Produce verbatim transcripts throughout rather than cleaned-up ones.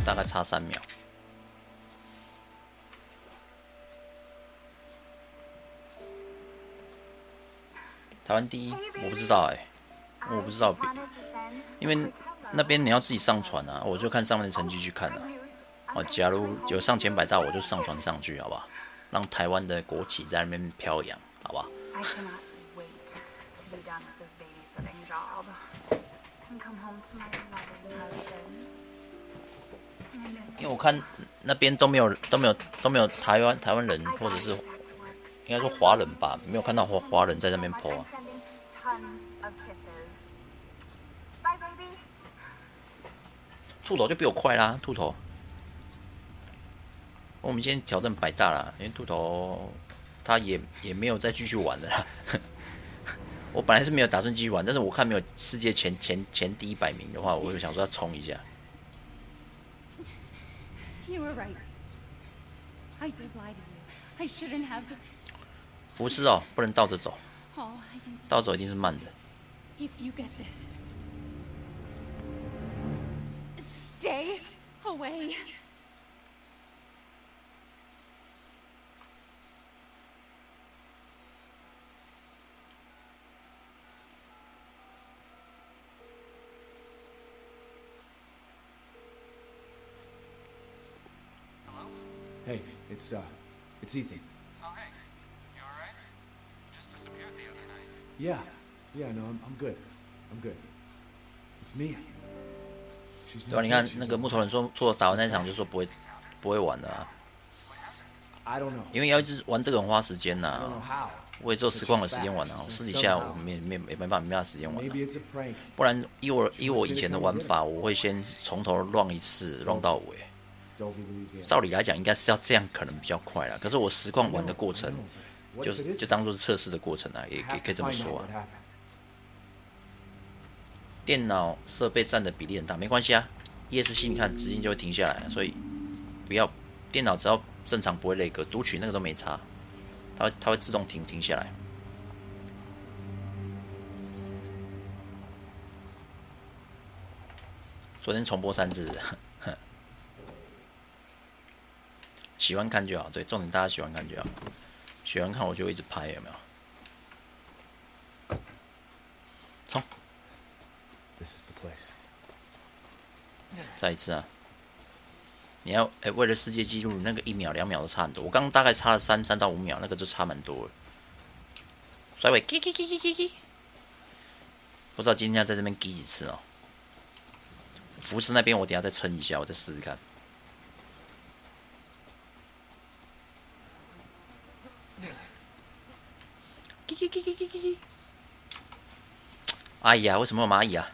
大概差三秒。台湾第一，我不知道哎、欸，我不知道，因为那边你要自己上传啊，我就看上面的成绩去看啊。哦，假如有上前百大，我就上传上去，好不好？让台湾的国旗在那边飘扬，好不好？因为我看那边都没有都没有都没有台湾台湾人，或者是应该说华人吧，没有看到华华人在那边 po 啊。兔头就比我快啦，兔头。我们今天挑战百大啦，因为兔头他也也没有再继续玩了啦。我本来是没有打算继续玩，但是我看没有世界前前前第一百名的话，我就想说要冲一下。福斯哦，不能倒着走，倒着走一定是慢的。 Stay away. Hey, it's uh, it's Ethan. Oh, hey. You alright? Just disappeared the other night. Yeah, yeah, no, I'm I'm good. I'm good. It's Mia. She's 对吧？你看那个木头人说，做打完那一场就说不会不会玩了啊， I don't know. 因为要一直玩这个很花时间呐、 I don't know how. 我也只有实况的时间玩啊，我私底下我没没没没办法没办法时间玩、啊 Maybe，it's a prank. 不然以我以我以前的玩法，我会先从头乱一次，乱到尾。 Dovey, Louisiana. 照理来讲，应该是要这样，可能比较快啦。可是我实况玩的过程， What 就 if it 是 is? 就当做是测试的过程啊，也 I 也 have 可以 to 这么 find out 说 what 啊。 happened. 电脑设备占的比例很大，没关系啊。E S C 你看，直接就会停下来了，所以不要电脑只要正常不会累格，读取那个都没差，它会它会自动停停下来。昨天重播三次，喜欢看就好，对，重点大家喜欢看就好，喜欢看我就一直拍，有没有？冲！ This is the place. 再一次啊！你要哎、欸，为了世界纪录，那个一秒两秒都差很多。我刚刚大概差了三三到五秒，那个就差蛮多了。甩尾，叽叽叽叽叽叽，不知道今天要在这边叽几次哦。福斯那边我等一下再撑一下，我再试试看。叽叽叽叽叽叽叽！哎呀，为什么有蚂蚁啊？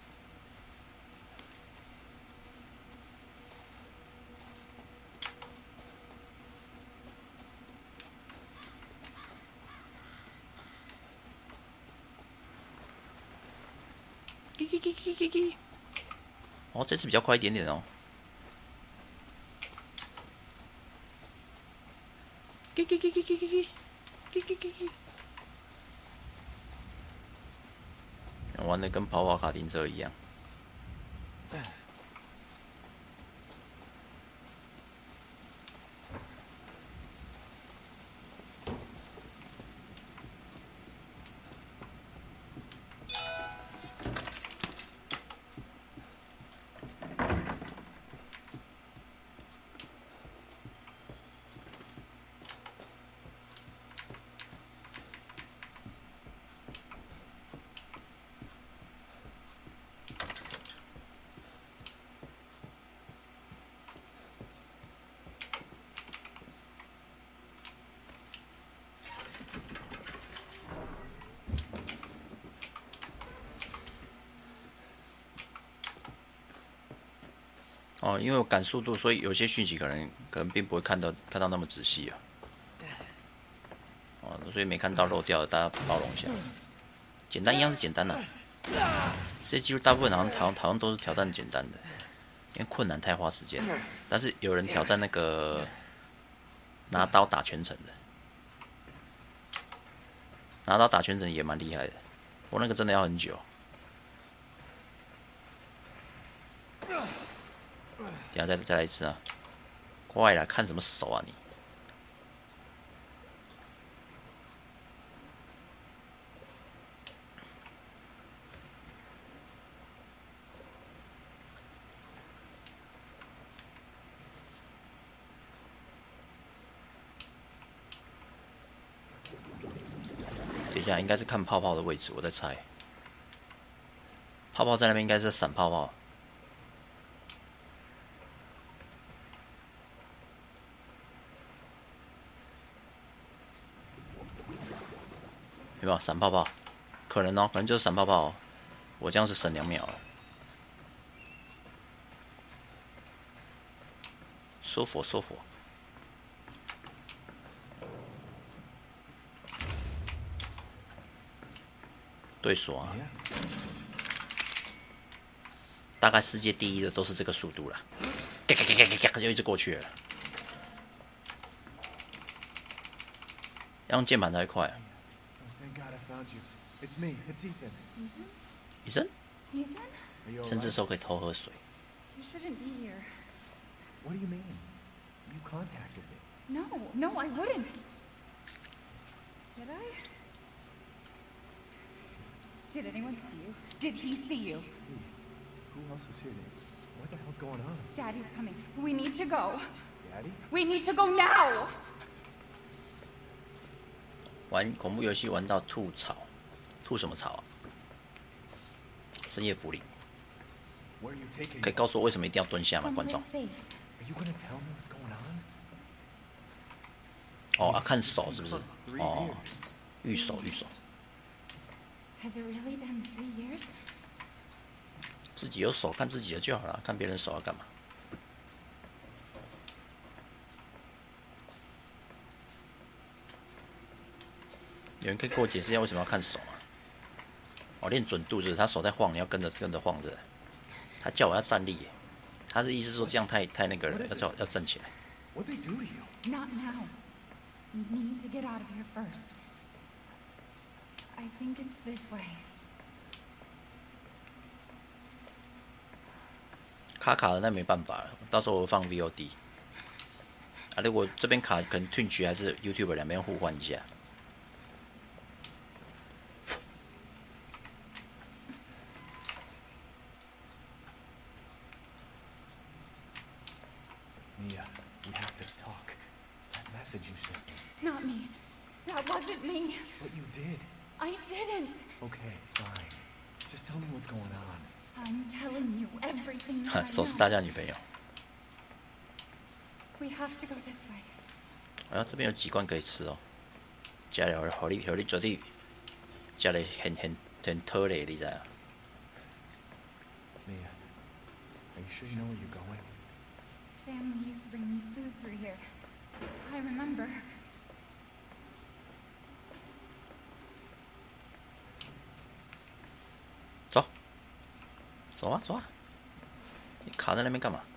叽叽叽叽叽叽！哦，这次比较快一点点哦。叽叽叽叽叽叽叽！叽叽叽叽！玩的跟跑跑卡丁车一样。哦，因为我赶速度，所以有些讯息可能可能并不会看到看到那么仔细啊。哦，所以没看到漏掉的，大家包容一下。简单一样是简单的、啊，世界纪录大部分好像好像好像都是挑战简单的，因为困难太花时间。但是有人挑战那个拿刀打全程的，拿刀打全程也蛮厉害的。我那个真的要很久。 等下再再来一次啊！快啦，看什么手啊你？等一下，应该是看泡泡的位置，我在猜。泡泡在那边应该是在闪泡泡。有没有闪泡泡？可能哦，可能就是闪泡泡哦。我这样是省两秒了，舒服舒服。对手啊，大概世界第一的都是这个速度了，嘎嘎嘎嘎嘎就一直过去了。要用键盘才会快啊。 Thank God I found you. It's me. It's Ethan. 医生， Ethan? Are you 甚至 alright? 说可以偷喝水。 You shouldn't be here. What do you mean? You contacted me. No, no, I wouldn't. Did I? Did anyone see you? Did he see you? Who else is here? What the hell's going on? Daddy's coming. We need to go. Daddy? We need to go now! 玩恐怖游戏玩到吐槽，吐什么槽啊？深夜福利， Where are you taking 可以 me? 告诉我为什么一定要蹲下吗？观 Someplace 众？ safe. Are you gonna tell me what's going on? 哦啊，看手是不是？ Three 哦， years. 御手御手， Has it really been three years? 自己有手看自己的就好了，看别人手要干嘛？有人可以给我解释一下为什么要看手吗？哦，练准度就是他手在晃，你要跟着跟着晃着。他叫我要站立耶，他的意思是说这样太太那个了，要叫我要站起来。 What'd they do to you? Not now. We need to get out of here first. I think it's this way. 卡卡的那没办法了，到时候我放 V O D。啊，如果这边卡，可能 Twitch 还是 YouTube 两边互换一下。 Mia, we have to talk. That message you sent me. Not me. That wasn't me. But you did. I didn't. Okay, fine. Just tell me what's going on. I'm telling you everything 哈， that I 手是大 know. 家女朋友。 We have to go this way. 然后这边有几罐可以吃哦。加了，互你互你绝对，加了很很很讨嘞，你知道？ Mia, are you sure you know where you're going? Family used to bring me food through here. I remember. 走，走啊走啊！你卡在那边干嘛？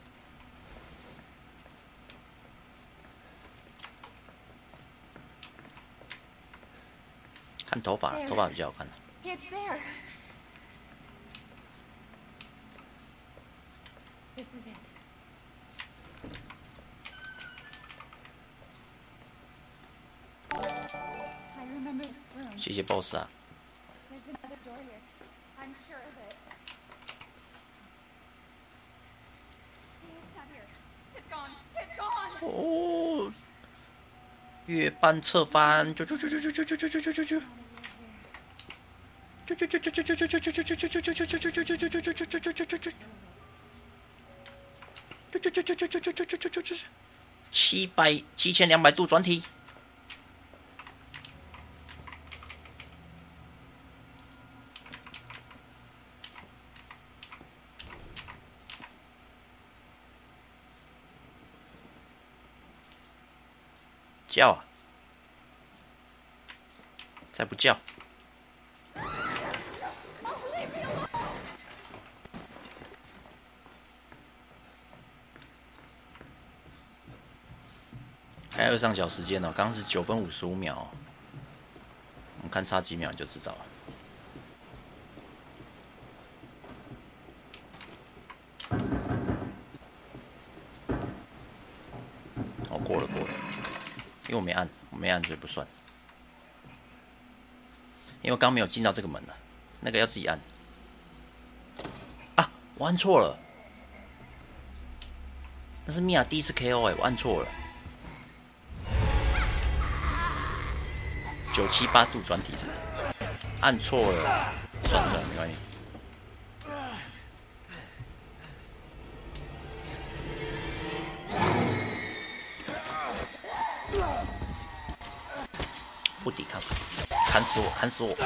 看头发，头发比较好看。 It's there. This is it. I remember this room. 谢谢 boss 啊！ There's another door here. I'm sure of it. It's not here. It's gone. It's gone. 哦，月半侧翻，啾啾啾啾啾啾啾啾啾啾啾啾。 七百七千两百度转体，叫啊！再不叫！ 还有上小时间哦，刚刚是九分五十五秒、哦，我们看差几秒就知道了。 为我没按，我没按所以不算。因为我刚没有进到这个门啊，那个要自己按。啊，我按错了。那是米娅第一次 K O 哎、欸，我按错了。九七八度转体是不是？按错了，算了算了，没关系。不抵抗，砍死我，砍死我！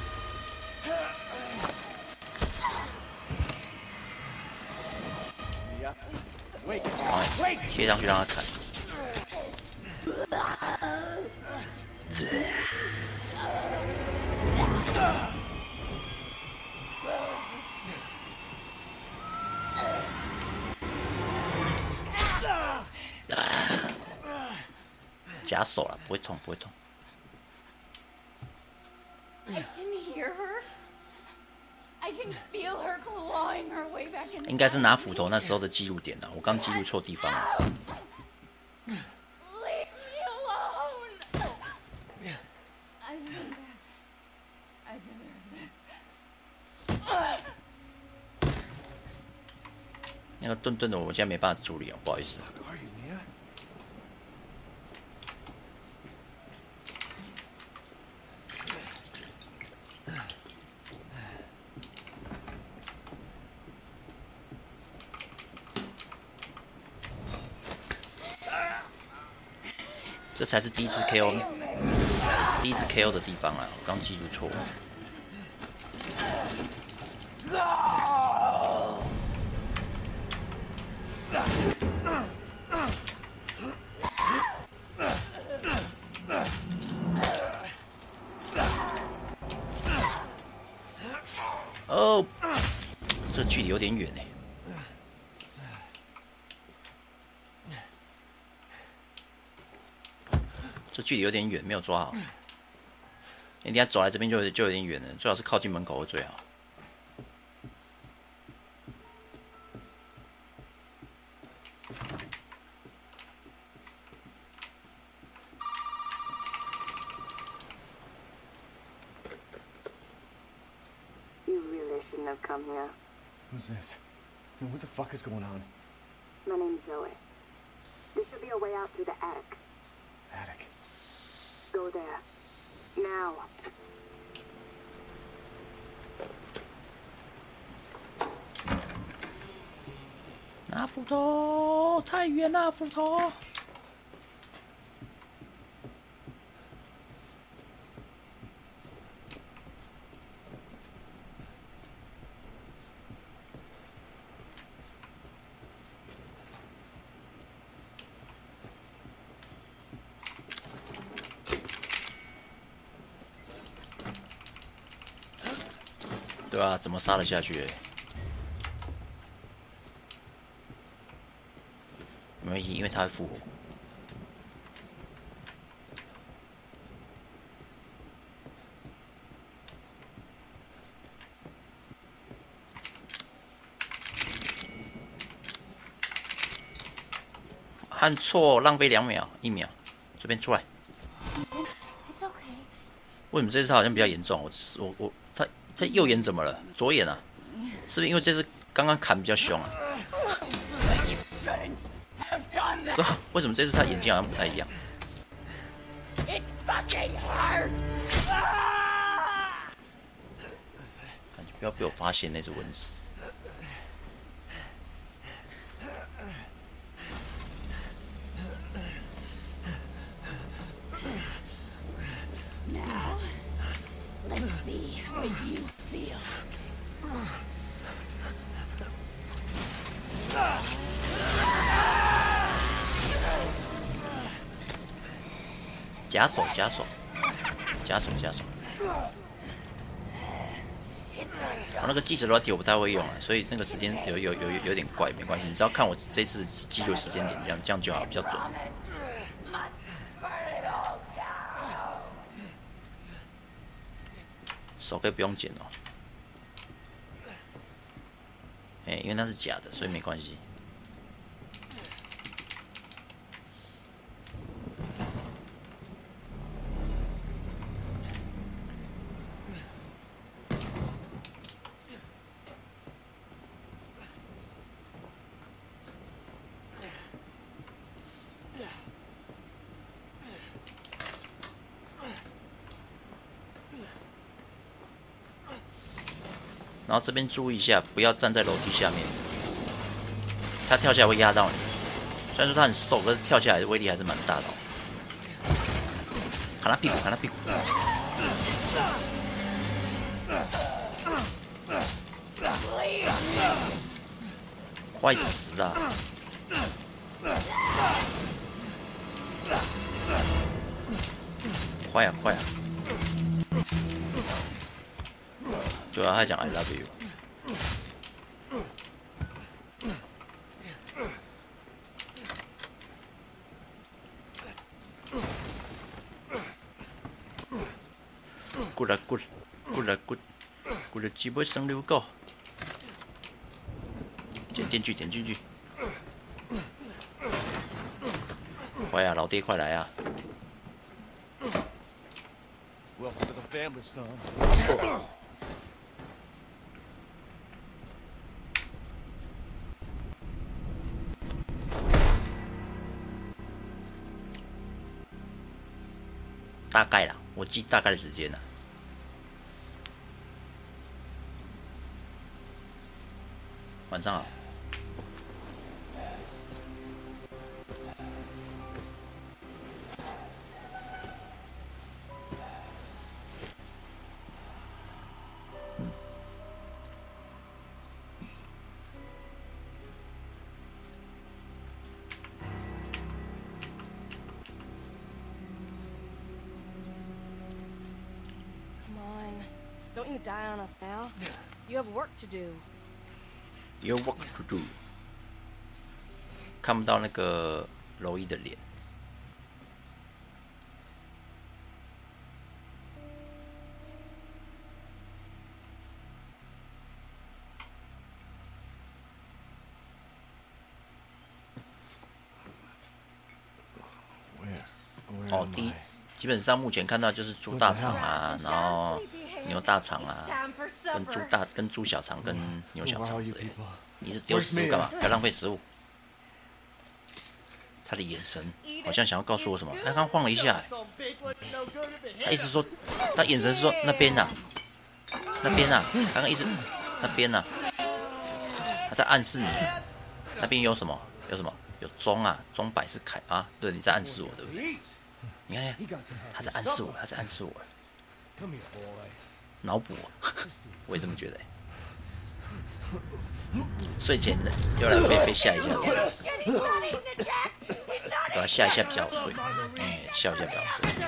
好，贴上去让他砍。夹手了，不会痛，不会痛。 I can hear her. I can feel her clawing her way back in. 应该是拿斧头那时候的记录点啊，我刚记录错地方了。 Leave me alone. I deserve that. I deserve this. 那个钝钝的，我现在没办法处理哦，不好意思。这才是第一次 K O， 第一次 K O 的地方啊！我刚记录错。哦，这距离有点远哎。这距离有点远，没有抓好。你等下走来这边就就有点远了，最好是靠近门口会最好。 You really shouldn't have come here. Who's this? And what the fuck is going on? My name's Zoe. There should be a way out through the attic. Attic. Go there. Now. 拿斧头，太远了，斧头。对啊，怎么杀得下去、欸？没关系，因为他会复活。按错，浪费两秒，一秒，这边出来。 It's okay. 为什么这次他好像比较严重？我我我他他右眼怎么了？左眼啊？是不是因为这次刚刚砍比较凶啊？对啊，为什么这次他眼睛好像不太一样？ It fucking hurts. 感觉不要被我发现那只蚊子。 Now, let's see how you feel. 夹手，夹手，夹手，夹手。我那个计时软体我不太会用啊，所以那个时间有有有有点怪，没关系，你只要看我这次记录时间点，这样这样就好，比较准。手可以不用剪哦，哎、欸，因为那是假的，所以没关系。 然后这边注意一下，不要站在楼梯下面，他跳下来会压到你。虽然说他很瘦，可是跳下来的威力还是蛮大的、哦。砍他屁股，砍他屁股！快死啊！快呀、啊、快呀、啊！对啊，他讲 I love you。good 啦 good good 啦 good good 啦，只尾生六个。点进去，点进去！快啊，老爹，快来啊！ Welcome to the family, son. 大概啦，我记大概的时间啦。晚上好。 Don't you die on us now. You have work to do. Your work to do. 看不到那个柔一的脸。哦，第一，基本上目前看到就是猪大肠啊，然后牛大肠啊，跟猪大、跟猪小肠、跟牛小肠之类的。你是丢食物干嘛？不要浪费食物。他的眼神好像想要告诉我什么？他刚晃了一下，他意思说，他眼神是说那边呐、啊，那边呐、啊，刚刚一直那边呐、啊，他在暗示你，那边有什么？有什么？有钟啊，钟摆是凯啊，对，你在暗示我，对不对？你看看，他在暗示我，他在暗示我，脑补，我也这么觉得、欸。睡前的要来被被吓一下，对吧？吓一下比较好睡，哎、嗯，笑一下比较好睡。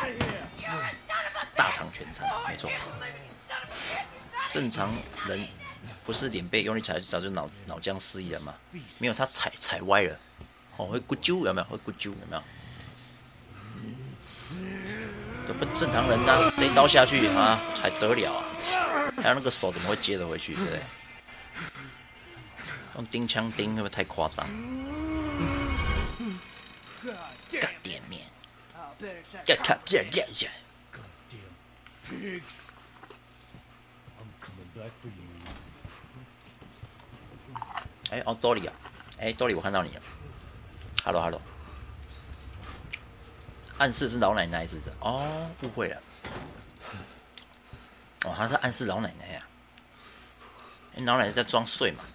大肠全餐，没错。正常人不是脸被用力踩，早就脑脑浆失忆了吗？没有，他踩踩歪了，哦，会咕啾有没有？会咕啾有没有？都不正常人啊，这一刀下去啊，还得了啊？还有那个手怎么会接得回去，对不对？用钉枪钉会不会太夸张？干点面，要看别人练一下。哎，哦，多里啊，哎，多里，我看到你了。Hello Hello， 暗示是老奶奶是不是？哦，误会了。哦，他是暗示老奶奶呀、啊。老奶奶在装睡嘛。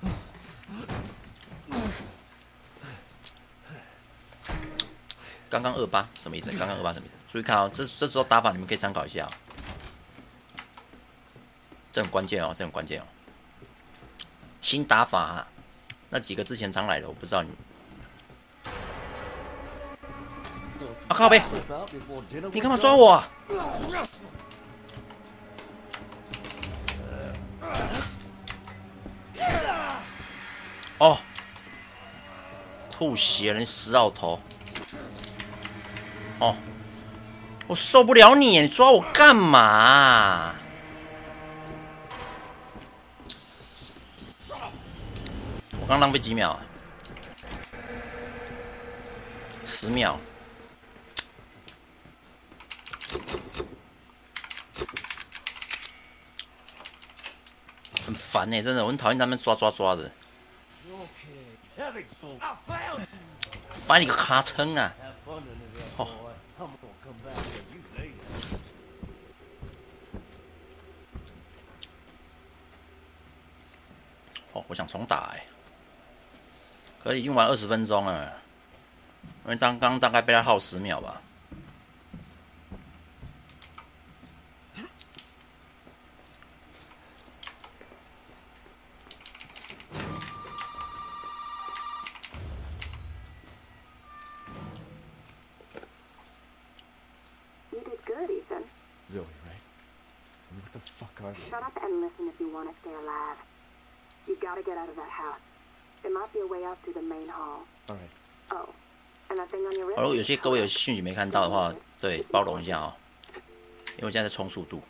刚刚二八什么意思？刚刚二八什么意思？注意看哦，这这招打法你们可以参考一下哦。这很关键哦，这很关键哦。新打法、啊，那几个之前常来的，我不知道你。啊靠北！你干嘛抓我、啊？哦，吐血了，你死老头！哦，我受不了你，你抓我干嘛、啊？我刚浪费几秒啊？十秒。很烦哎、欸，真的，我很讨厌他们抓抓抓的。烦你个卡称啊！哦， 哦，我想重打哎，可是已经玩二十分钟了，因为刚刚大概被他耗十秒吧。 You did good, Ethan. Zoe, right? I mean, what the fuck are they? Shut up and listen if you want to stay alive. You gotta get out of that house. There might be a way out through the main hall. All right. Oh, and that thing on your 如果 wrist? 有些各位有讯息没看到的话，对，包容一下哦，因为我现在在冲速度。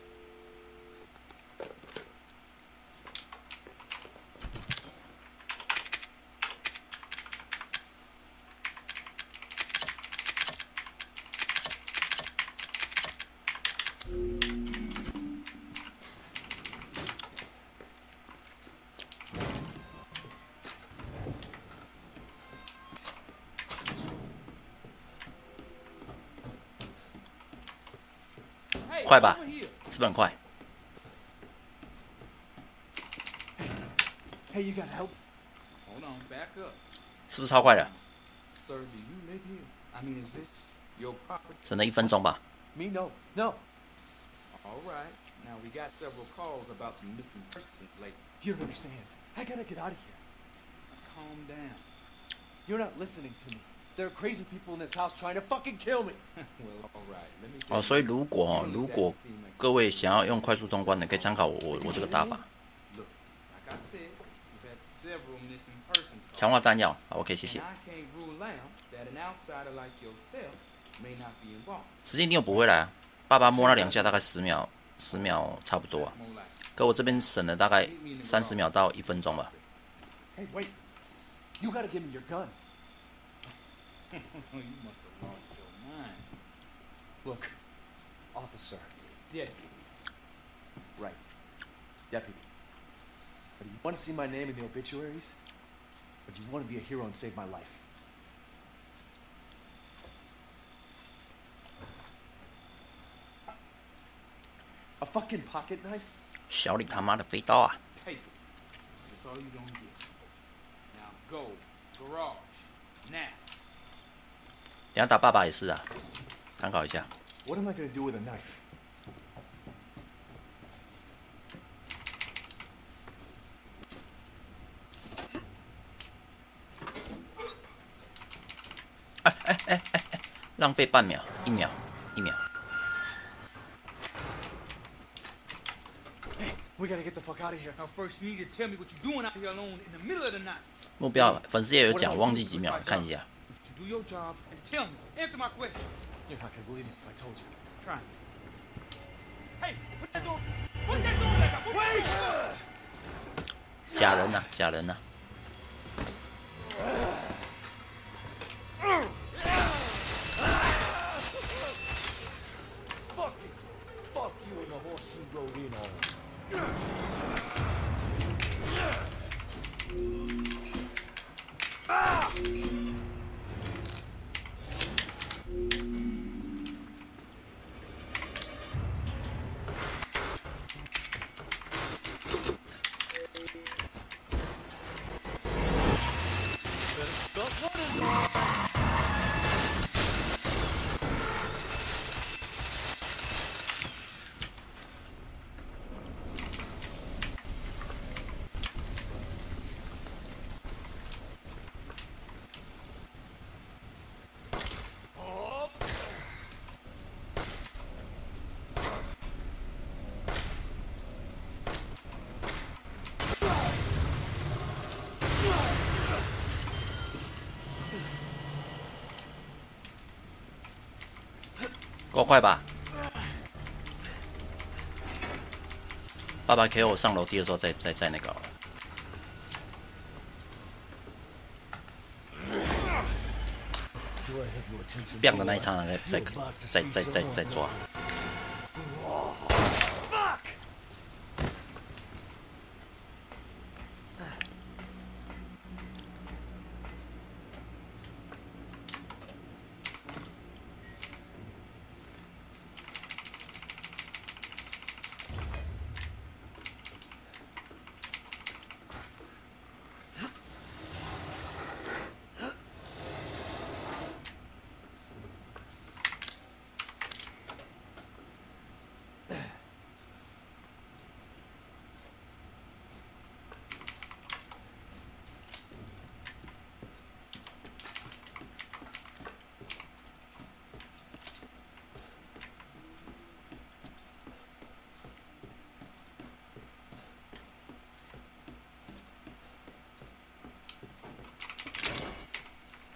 快吧，是不是很快？ Hey, you got help? Hold on, back up. 是不是超快的？ Sir, do you live here? I mean, is this your property? 省了一分钟吧。 Me? No. No. All right. Now, we got several calls about some missing persons lately. You don't understand. I gotta get out of here. Calm down. You're not listening to me. There are crazy people in this house trying to fucking kill me. Well, all right. Let me tell 哦， you. 所以如果哦，如果各位想要用快速通关的，可以参考我我我这个打法。 Look, like I said, we've had several missing persons calls. 强化弹药，好 ，OK， 谢谢 And。I can't rule out that an outsider like yourself may not be involved. 时间一定有补回来啊！爸爸摸那两下大概十秒，十秒差不多啊。 More like 可我这边省了大概三十秒到一分钟吧。 Hey, wait. You gotta give me your gun. you must have lost your mind. Look, officer. Deputy. Right. Deputy. But do you want to see my name in the obituaries? Or do you want to be a hero and save my life? A fucking pocket knife? 小李他妈的飞刀啊！ Take it. That's all you gonna get. Now go. Garage. Now. 等一下打爸爸也是啊，参考一下。 What am I gonna do with a knife? 浪费半秒，一秒，一秒。 Hey, we gotta get the fuck out of here. Now first you need to tell me what you're doing out here alone in the middle of the night. 目标粉丝也有讲，忘记几秒了，看一下。 You do your job and tell me. Answer my questions. You're not gonna believe me if I told you. Try me. Hey, put that door. Put that door back up. Wait. 假人呐、啊，假人呐、啊。 Fuck it. Fuck you and the horse you rode in on. Stop running! 够快吧？爸爸 K O 我上楼梯的时候再再再那个好了。变的那一刹那，再再再再再再抓。 Hey,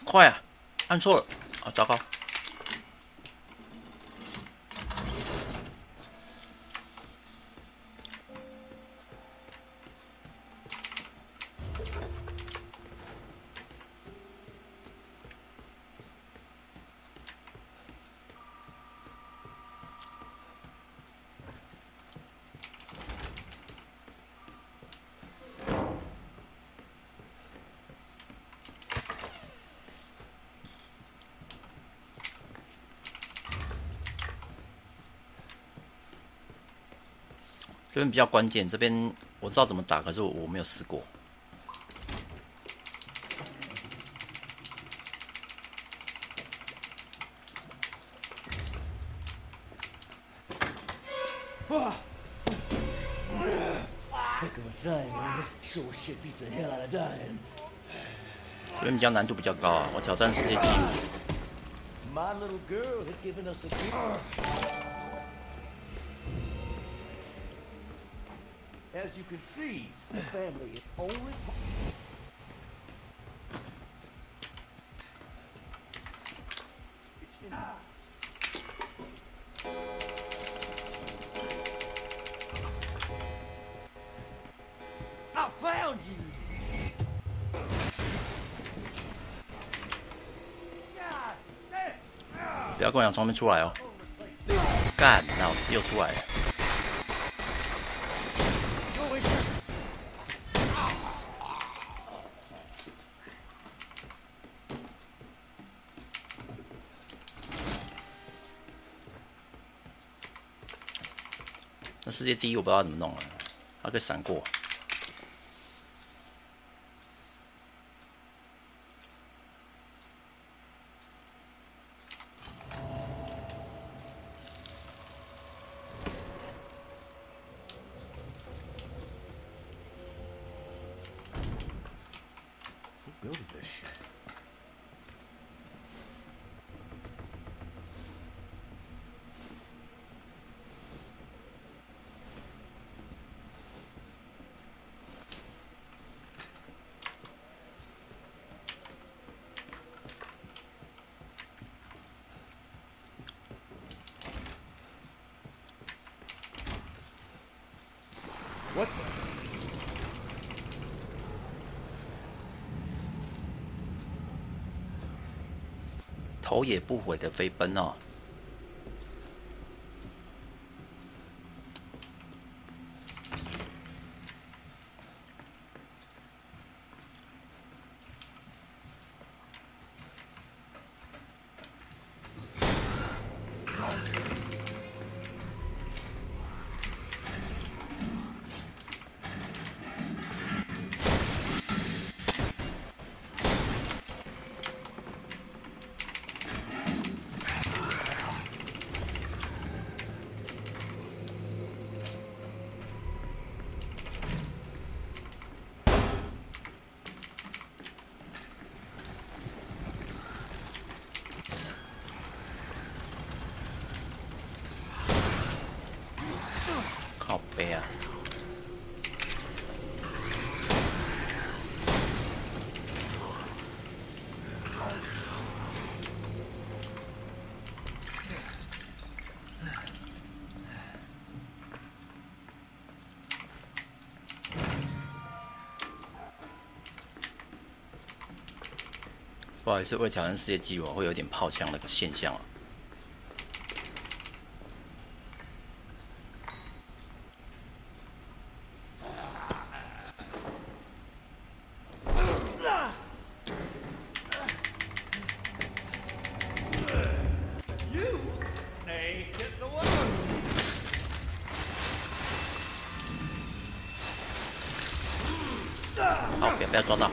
快啊！按错了啊！糟糕！这边比较关键，这边我知道怎么打，可是我我没有试过。这边比较难度比较高啊，我挑战世界纪录。 My little girl has given us a gift. As you can see, the family is only. I found you. 不要跟我讲从那边出来哦！干，老师又出来了。那世界第一我不知道怎么弄了，它可以闪过。 Builds this shit. What the? 头也不回的飞奔哦！靠背啊！不好意思，为挑战世界纪录，会有点炮枪那个现象啊。 好，不要不要撞到。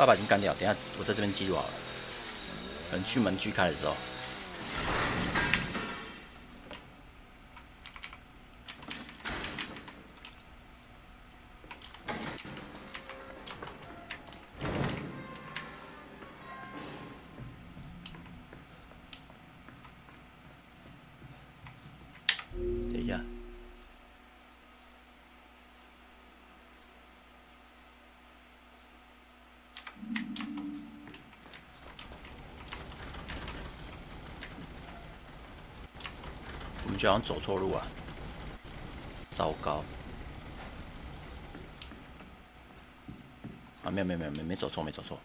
爸爸已经干掉，等一下我在这边记录好了。等去门锯开的时候。等一下。我们就好像走错路啊！糟糕！啊，没有没有没有没没走错，没走错。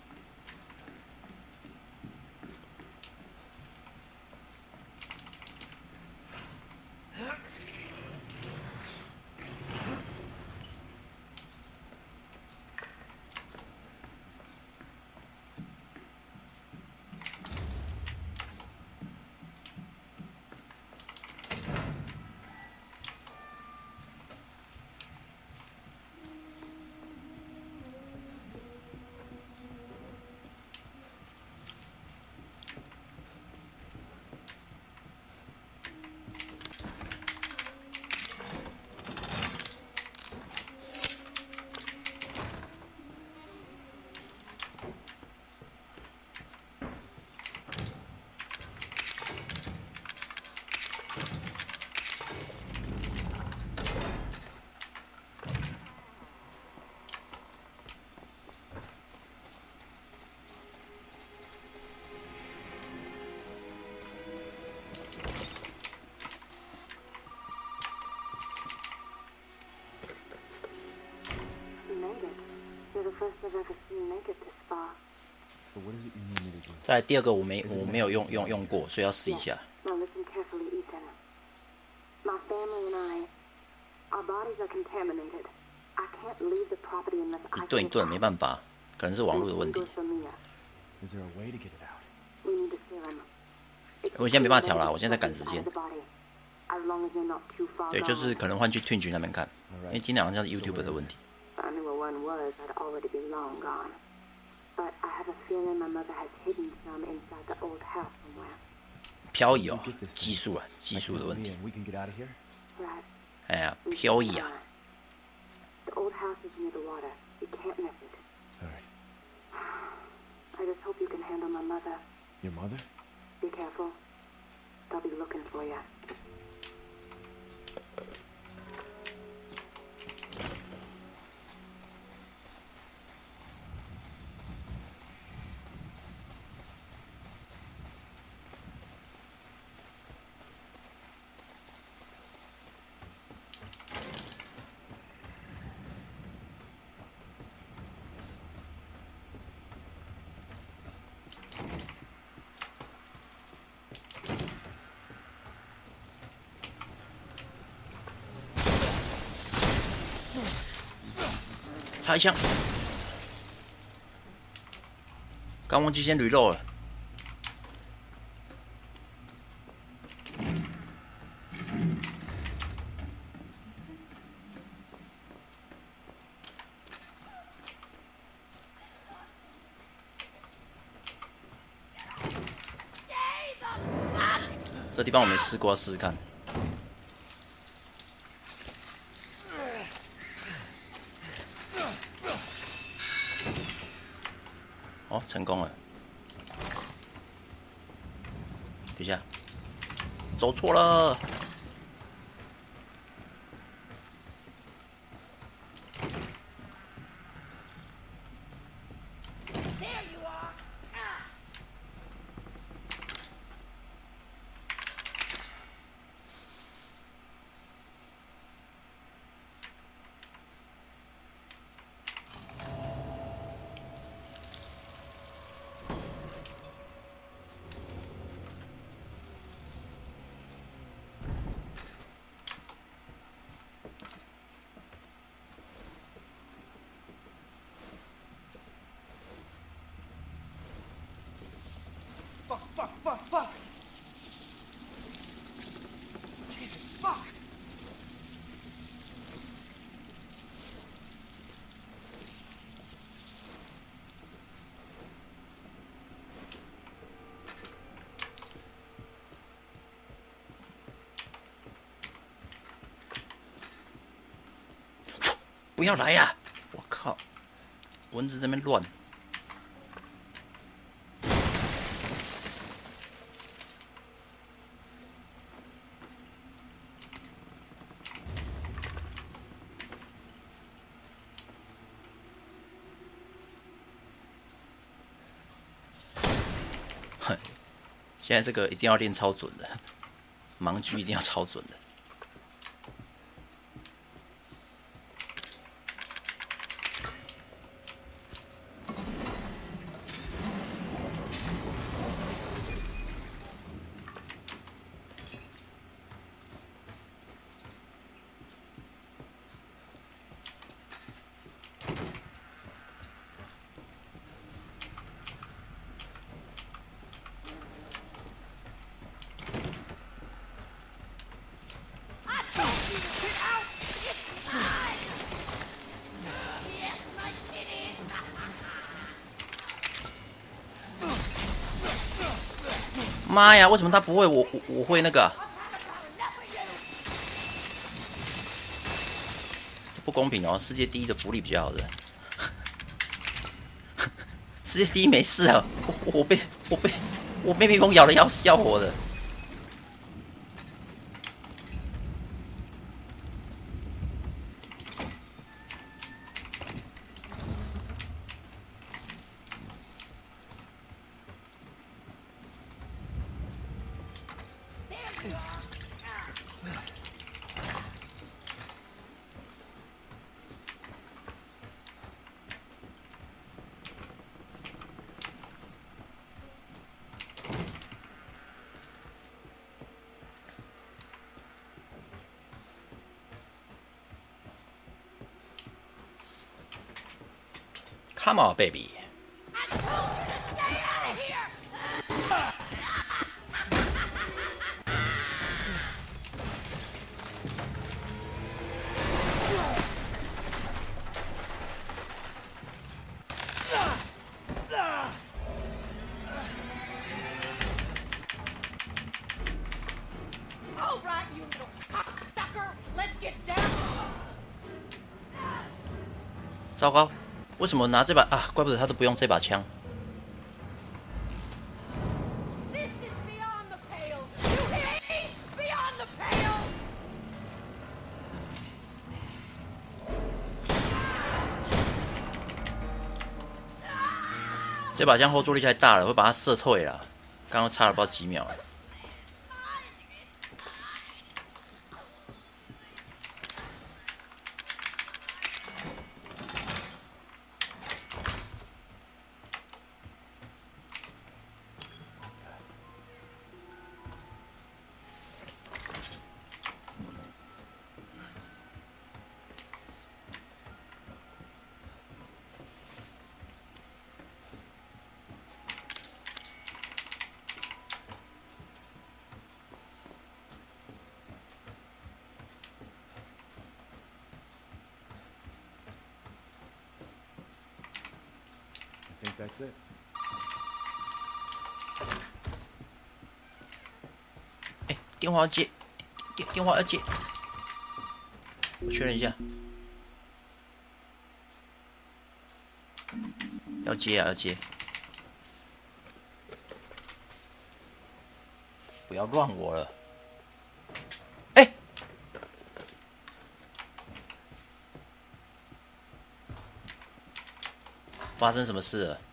在第二个我没我没有用用用过，所以要试一下。一顿一顿没办法，可能是网络的问题。我现在没办法调了，我现在在赶时间。对，就是可能换去 Twitch 那边看，因为今天好像是 YouTube 的问题。漂移哦，技术啊，技术的问题。哎呀，漂移啊！插一枪，刚忘记先捋肉了。这地方我没试过，试试看。哦，成功了。等一下，走错了。 Fuck, fuck, fuck, fuck! Jesus, fuck! 要来呀、啊！我靠，蚊子这边乱。哼，现在这个一定要练超准的，盲狙一定要超准的。妈呀！为什么他不会？我我我会那个、啊，这不公平哦！世界第一的福利比较好的，世界第一没事啊！我我被我被我被蜜蜂咬的要死要活的。Come on, baby. All right, you little cocksucker, let's get down. 糟糕，为什么拿这把啊？怪不得他都不用这把枪。 This is beyond the pale. You hear me? Beyond the pale. 这把枪后坐力太大了，会把他射退了。刚刚差了不知道几秒了。 I think that's it. 哎，电话要接，电电话要接，我确认一下，要接啊，要接，不要乱我了。哎，发生什么事了？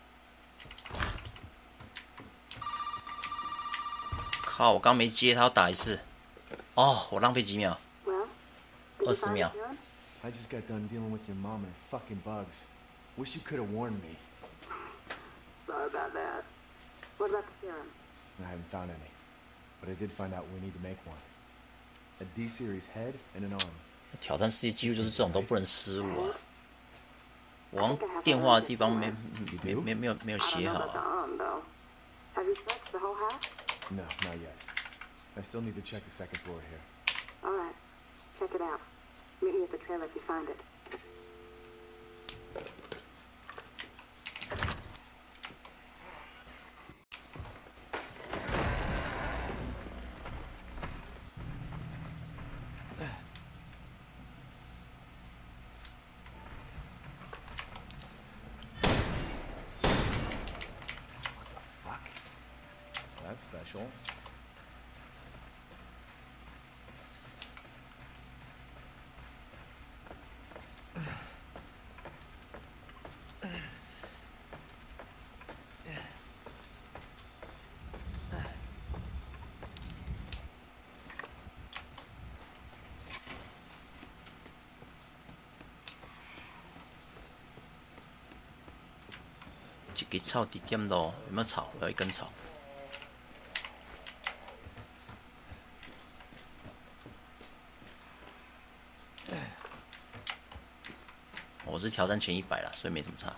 靠！我刚没接，他要打一次。哦，我浪费几秒， Well, did 二 you 十 find 秒 the。cure? I just got done dealing with your mom and her fucking bugs. Wish you could have warned me. Sorry about that. What about the serum? I haven't found any. But I did find out we need to make one. A D-series head and an arm. 挑战世界纪录就是这种都不能失误啊！我往电话的地方没没没没有没有 I don't 写 know 好 about the 啊。 arm, though. Have you searched the whole house? No, not yet. I still need to check the second floor here. All right. Check it out. Meet me at the trailer if you find it. special. 一支草，一点路，有没有草？我要一根草。我是挑战前一百啦，所以没什么差。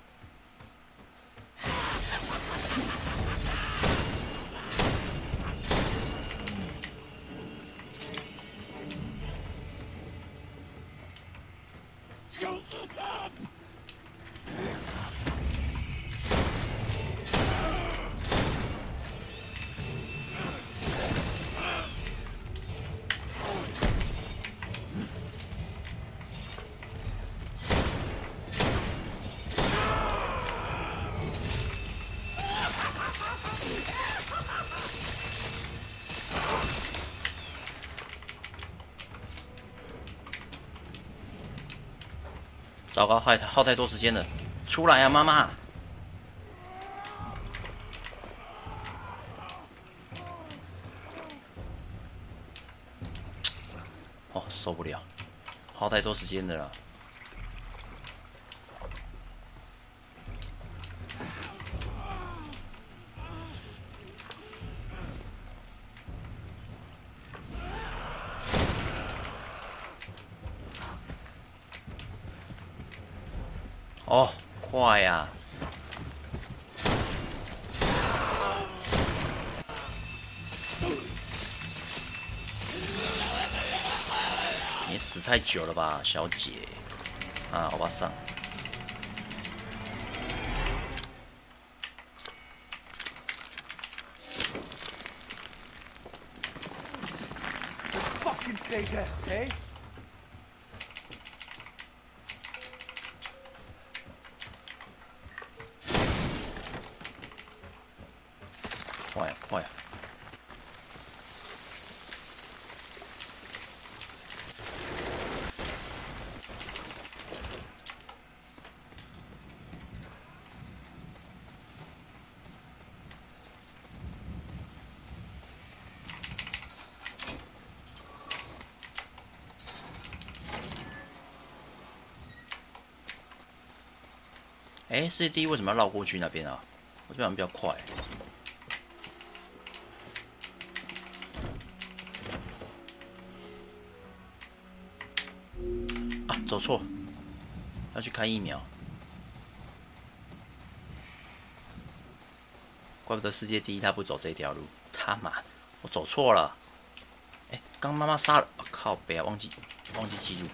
糟糕，耗耗太多时间了，出来啊，妈妈！哦，受不了，耗太多时间了啦。哦，快呀！你死太久了吧，小姐。啊，欧巴桑。 Fucking take that, okay? 快呀快呀！哎 ，C D 为什么要绕过去那边啊？我这边比较快。走错，要去开疫苗，怪不得世界第一他不走这条路。他妈，我走错了。哎，刚妈妈杀了，我、哦、靠北啊，忘记忘记记录。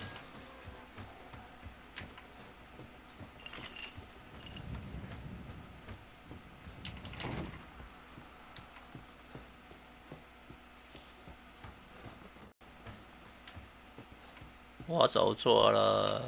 我走错了。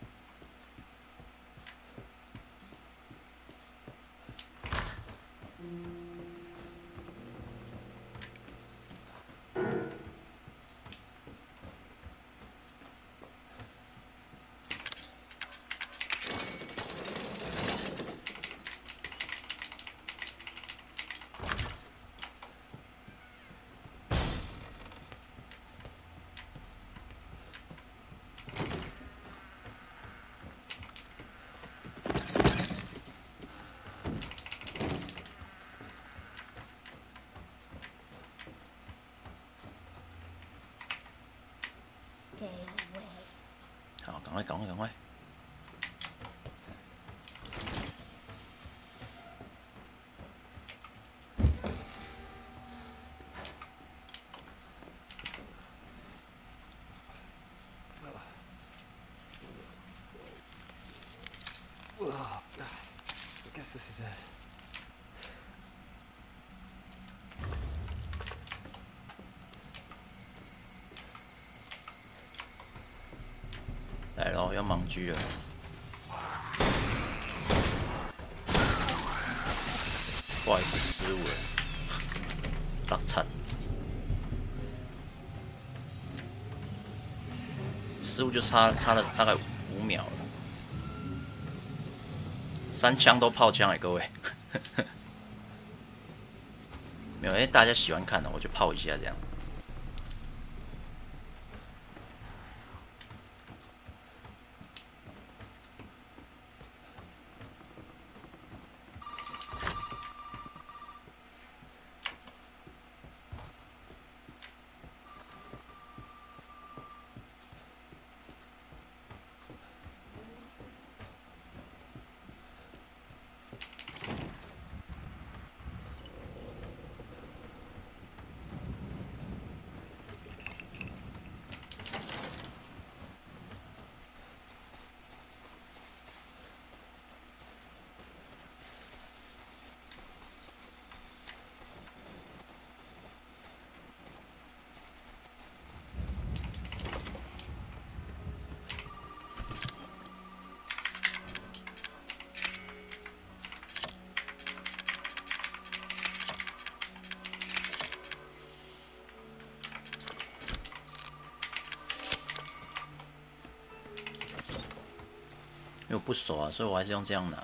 好，赶快，赶快，赶快！ Oh, I guess this is it. 来咯，要盲狙了。不好意思，失误了。 落惨，失误就差差了大概五秒了。三枪都炮枪哎，各位。没有哎，大家喜欢看的，我就炮一下这样。因为我不熟啊，所以我还是用这样拿。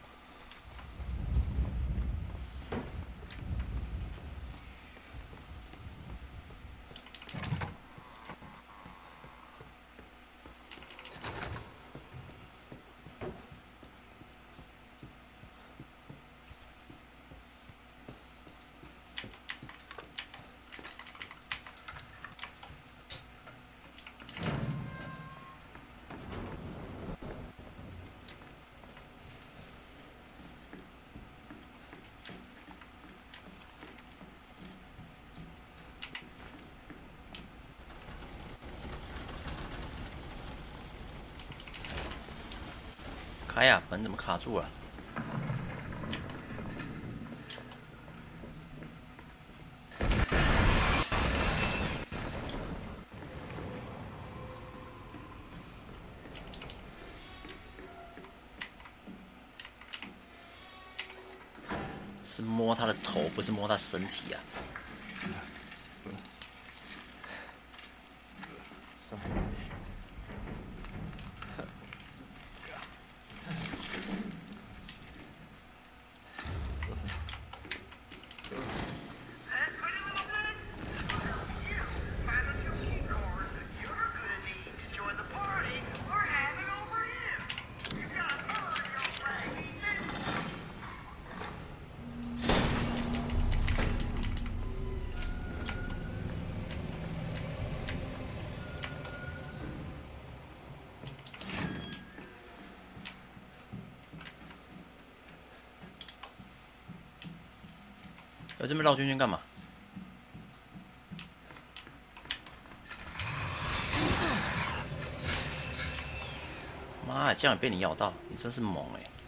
开呀，门怎么卡住了？是摸他的头，不是摸他身体啊！ 在这边绕圈圈干嘛？妈呀，这样也被你咬到，你真是猛哎、欸！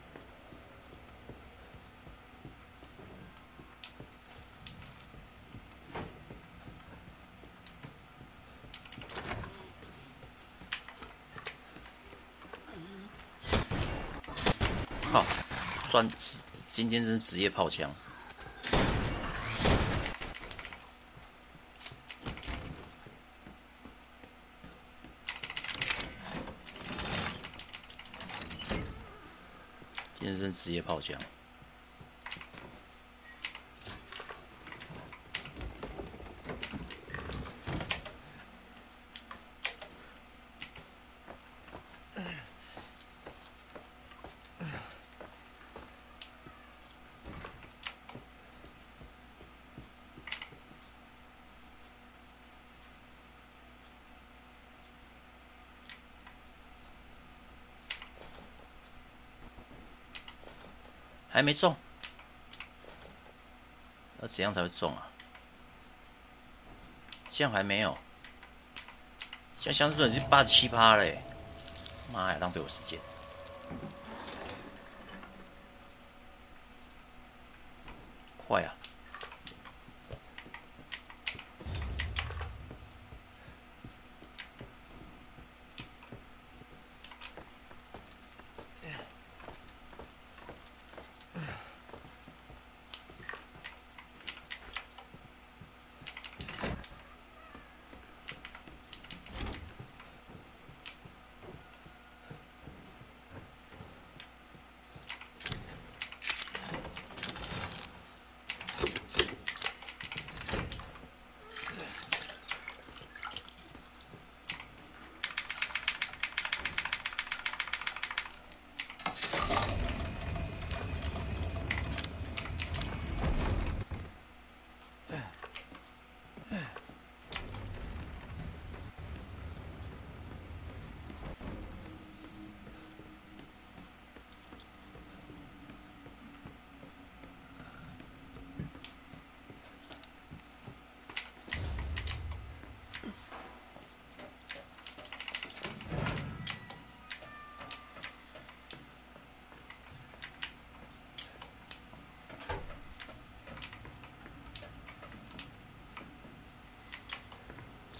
靠，专今天真是职业炮枪。 健身职业炮枪，还没中，要怎样才会中啊？这样还没有，这样相对已经八十七趴嘞！妈呀，浪费我时间！快啊！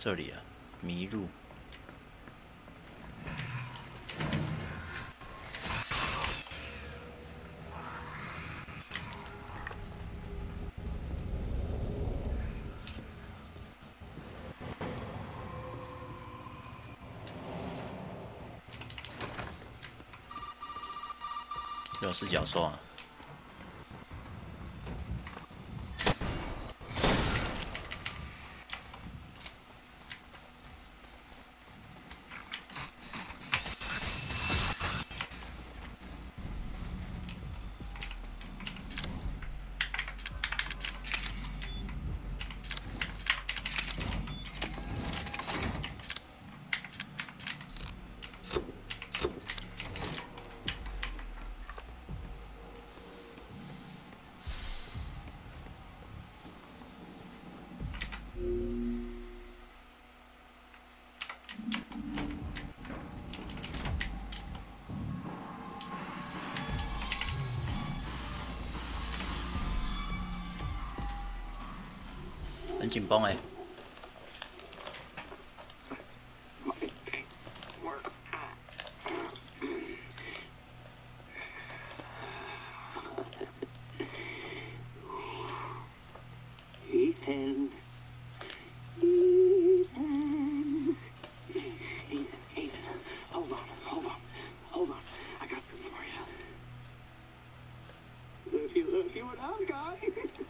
这里啊，迷路。有四角兽啊！很紧绷哎。 Ethan. Ethan. Ethan, Ethan. Hold on, hold on, hold on. I got some for you. Looky, looky what I've got.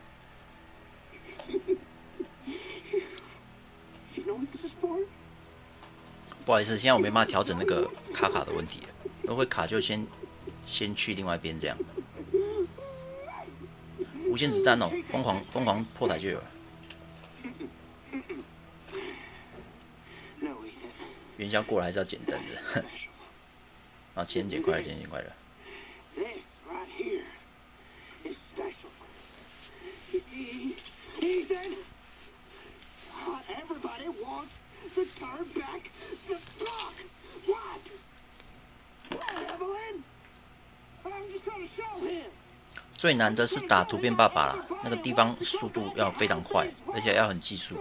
You know what this is for? 不好意思，现在我没办法调整那个卡卡的问题，如果会卡就先先去另外一边这样。无限子弹哦，疯狂疯狂破台就有了。元宵过了还是要捡灯的。啊，情人节快乐，情人节快乐。 This right here is special. You see, Ethan, not everybody wants to turn back the clock. What? What, Evelyn? I'm just trying to show him. 最难的是打突变爸爸啦，那个地方速度要非常快，而且要很技术。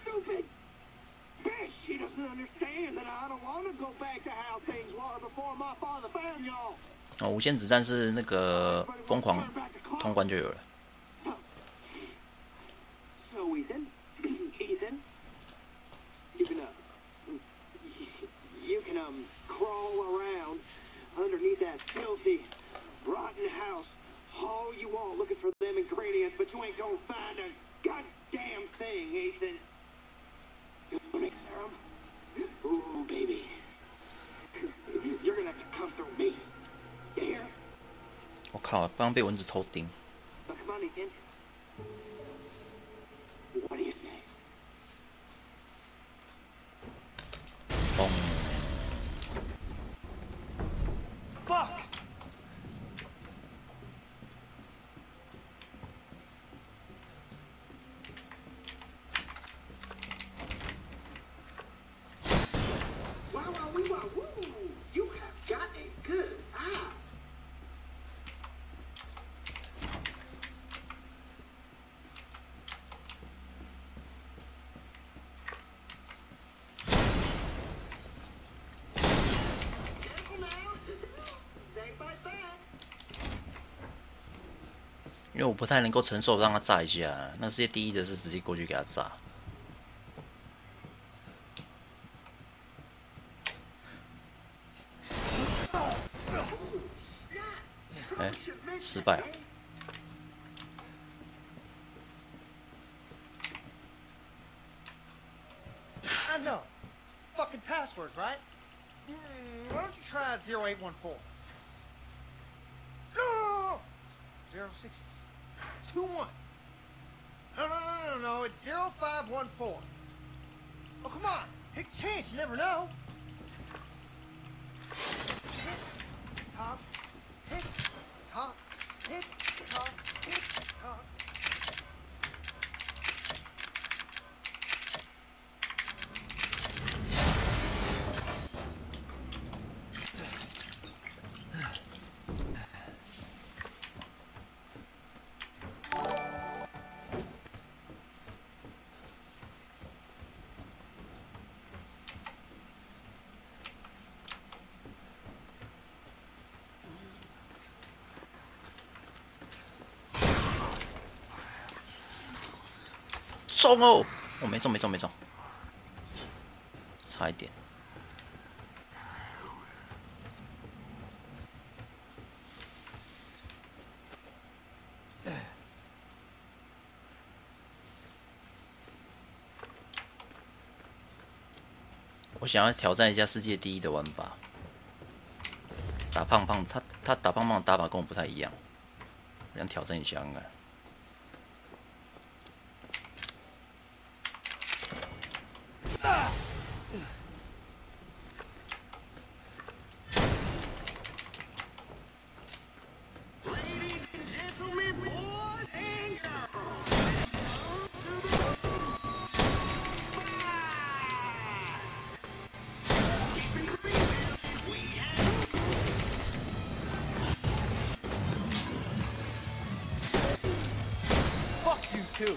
哦，无限子弹是那个疯狂通关就有了。 So Ethan, Ethan, you can uh, you can um crawl around underneath that filthy, rotten house all you want, looking for them ingredients, but you ain't gonna find a goddamn thing, Ethan. You wanna make serum? Ooh, baby, you're gonna have to come through me. You hear? 我靠！刚刚被蚊子头叮。 Now come on, Ethan. What do you say? 嘣！ Fuck! Wow, wow, wee, wow, woo! You have got a good eye. Careful now. They bite back. 因为我不太能够承受让他炸一下，那世界第一的是直接过去给他炸。哎，失败了。 I know. Fucking passwords, right? Mm, why don't you try zero eight one four? No, no, no, no. Zero six two one. No, no, no, no, no. It's zero five one four. Oh, come on. Take a chance. You never know. Tick tock, tick tock, tick tock, tick tock. 中哦！我、哦、没中，没中，没中，差一点。我想要挑战一下世界第一的玩法。打胖胖，他他打胖胖的打法跟我不太一样，我想挑战一下看看。 Too.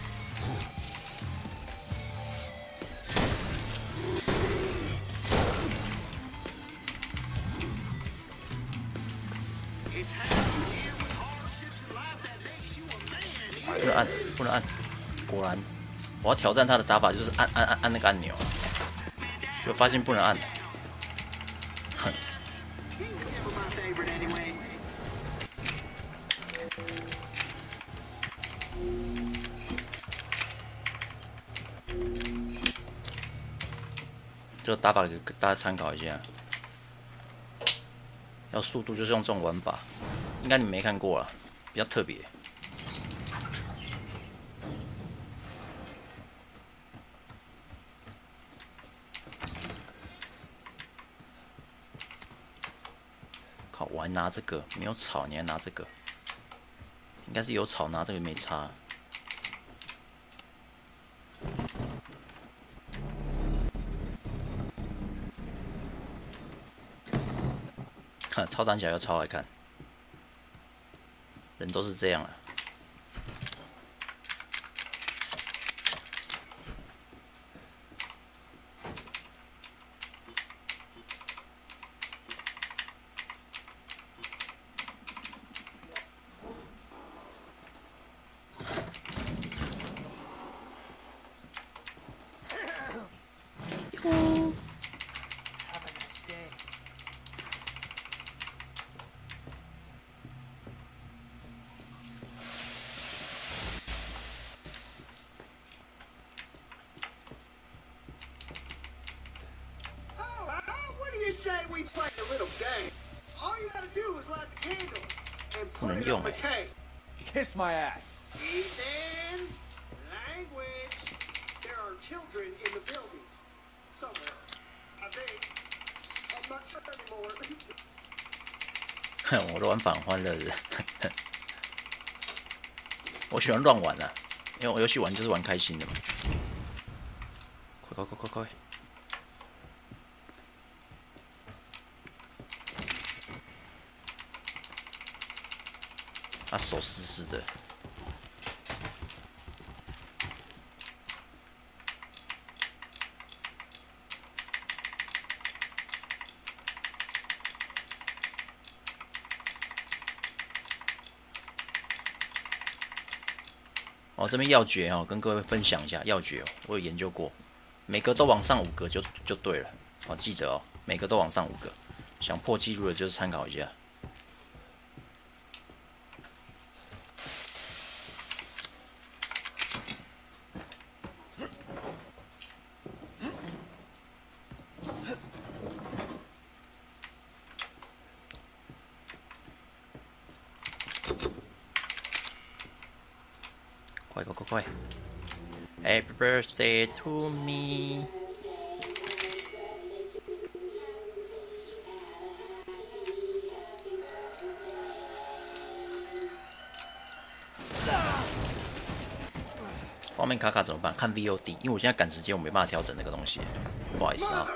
It's happening here with hardships in life that makes you a man. 不能按，不能按。果然，我要挑战他的打法就是按按按按那个按钮，就发现不能按。哼。这个打法给大家参考一下。要速度就是用这种玩法，应该你没看过啊，比较特别。靠，我还拿这个，没有草，你还拿这个，应该是有草拿这个没差。超胆小又超爱看，人都是这样啊。 Say we play a little game. All you gotta do is light the candle and put it on the cake. Kiss my ass. Ethan, language. There are children in the building somewhere. I think. I'm not sure anymore. 我的玩法很欢乐的，我喜欢乱玩啊，因为我游戏玩就是玩开心的嘛。快快快快快！他手湿湿的。哦，这边要诀哦，跟各位分享一下要诀哦，我有研究过，每个都往上五个就就对了。哦，记得哦，每个都往上五个，想破纪录的就是参考一下。快快快快 ！Happy birthday to me！ 画面卡卡怎么办？看 V O D， 因为我现在赶时间，我没办法调整那个东西，不好意思啊。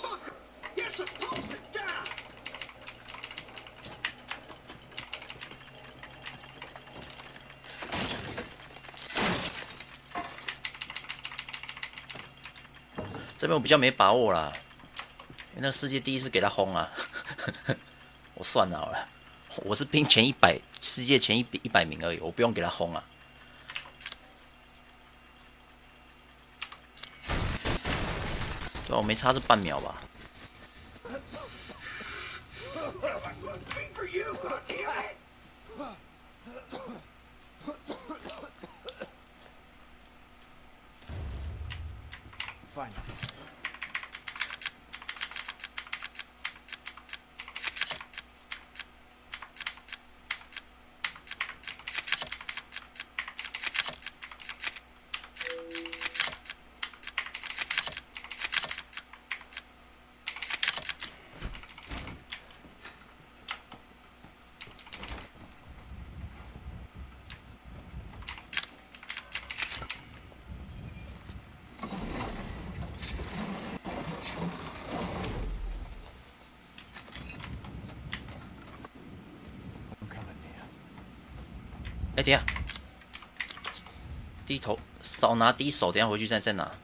这边我比较没把握啦，因为那世界第一是给他轰啊，我算了好了，我是拼前一百，世界前一一百名而已，我不用给他轰啊。 对啊，我没差这半秒吧？ Fine. I'm coming, Mia. 哎，等一下，低头少拿低手，等一下回去再再拿。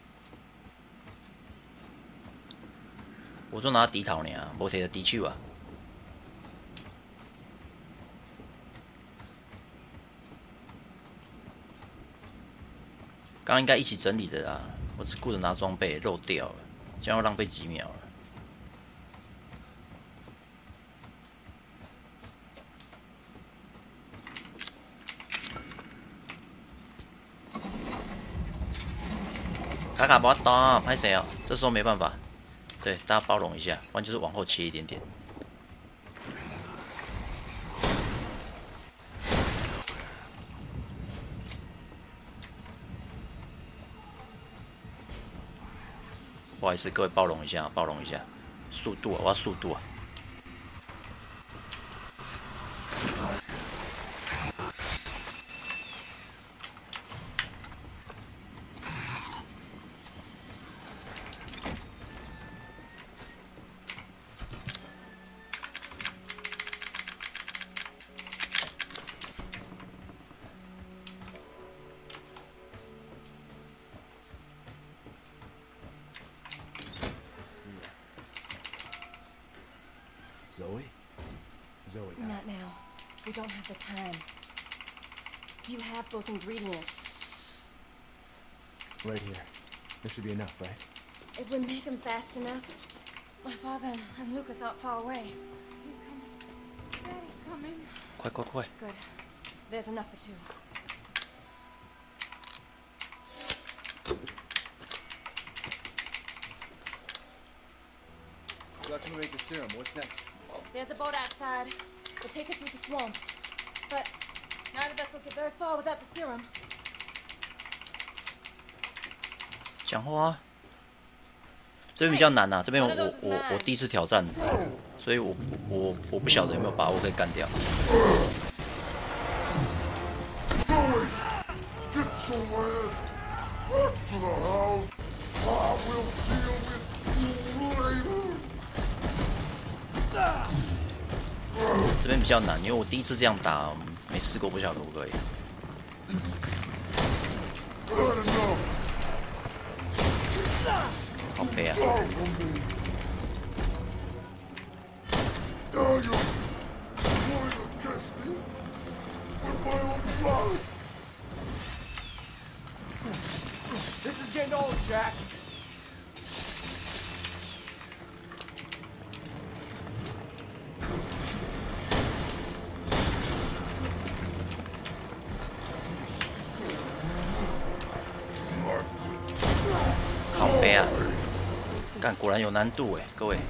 我就拿低头呢，无摕着低手啊。刚刚应该一起整理的啦，我只顾着拿装备，漏掉了，这样要浪费几秒了。 卡卡不要打，拍谁啊？这时候没办法，对大家包容一下，不然就是往后切一点点。不好意思，各位包容一下，包容一下，速度啊，我要速度啊！ Zoe? Zoe. Not now. We don't have the time. Do you have both ingredients? Right here. There should be enough, right? If we make them fast enough, my father and Lucas aren't far away. He's coming. Daddy's coming. 快快快！ Good. There's enough for two. So after we make the serum, what's next? There's a boat outside. We'll take it through the swamp. But neither of us will get very far without the serum. 讲话啊！这边比较难啊，这边我我我我第一次挑战，所以我我我不晓得有没有把握可以干掉。 这边比较难，因为我第一次这样打，没试过，不晓得可不可以。好悲啊！ This is getting old, Jack. 靠背啊！干，果然有难度哎，各位。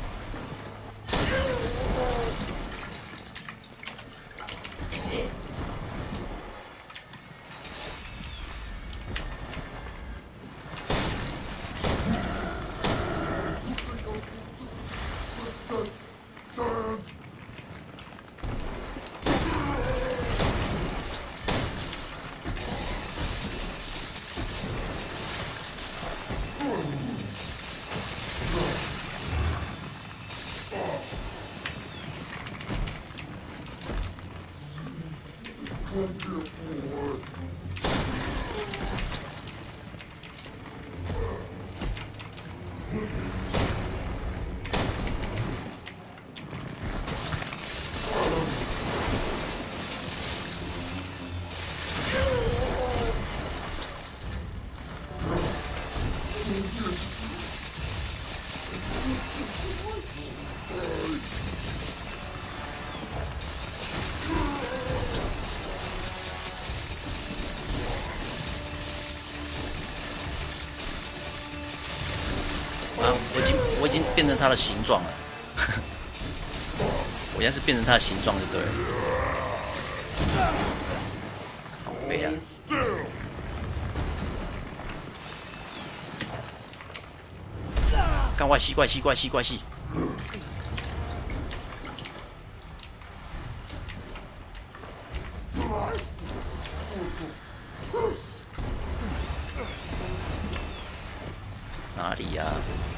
啊，我已经我已经变成它的形状了。我现在是变成它的形状就对了。好悲啊！干怪西怪西怪西怪西！哪里呀、啊？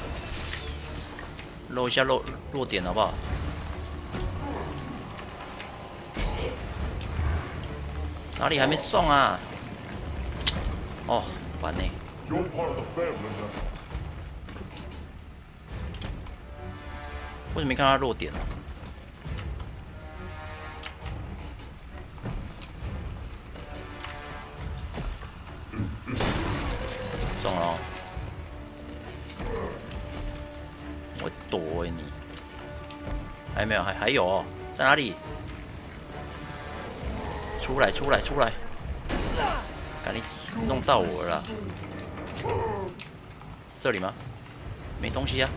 露一下弱弱点好不好？哪里还没中啊？哦，烦呢、欸。为什么没看到他弱点啊？中了、哦。我躲你，还没有，还还有哦，在哪里？出来，出来，出来！赶紧弄到我了啦！这里吗？没东西啊。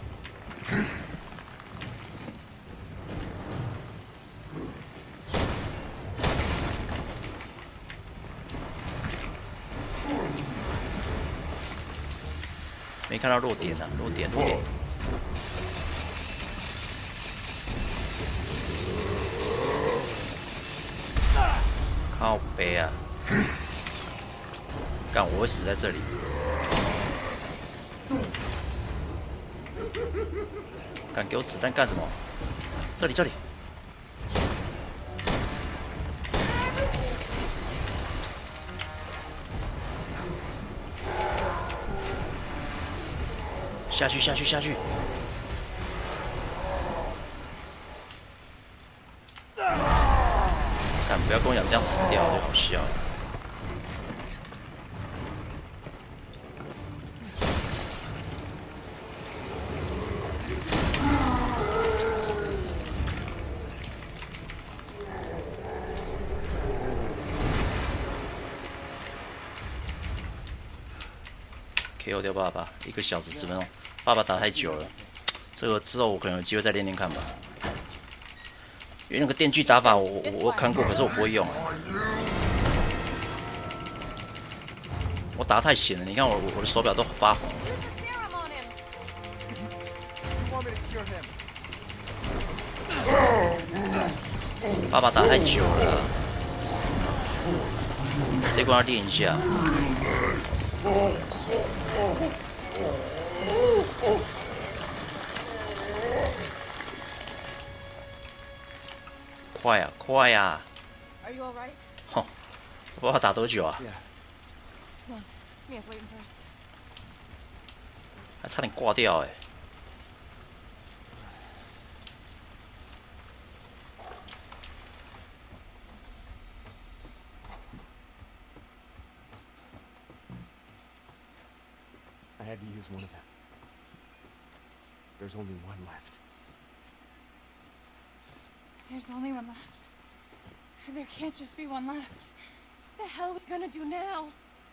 没看到弱点啊，弱点，弱点。靠北啊！干，我会死在这里。敢给我子弹干什么？这里，这里。下去，下去，下去！干，不要跟我讲这样死掉就好笑了。K O 掉爸爸，一个小时十分钟，爸爸打太久了，这个之后我可能有机会再练练看吧。因为那个电锯打法我我我看过，可是我不会用、啊。我打太险了，你看我我的手表都发红了。爸爸打太久了，这关要练一下。快呀、啊，快呀、啊！哼，我要打多久啊？还差点挂掉哎、欸！ I had to use one of them. There's only one left. There's only one left. There can't just be one left. What the hell are we gonna do now?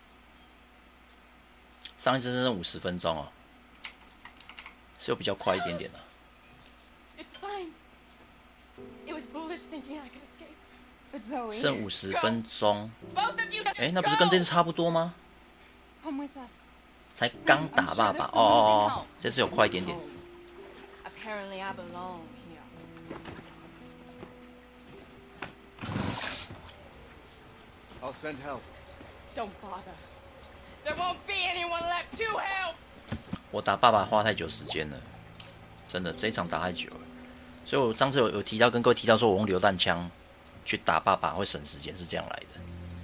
上一次真的五十分钟哦，是有比较快一点点的。 It's fine. It was foolish thinking I could escape. But Zoe, 剩五十分钟。 Both of you just 哎，那不是跟这次差不多吗？ come with us. 才刚打爸爸，哦哦哦，这次有快一点点。 Apparently, I belong here. I'll send help. Don't bother. There won't be anyone left to help. 我打爸爸花太久时间了，真的这一场打太久了，所以我上次有有提到跟各位提到说，我用榴弹枪去打爸爸会省时间，是这样来的。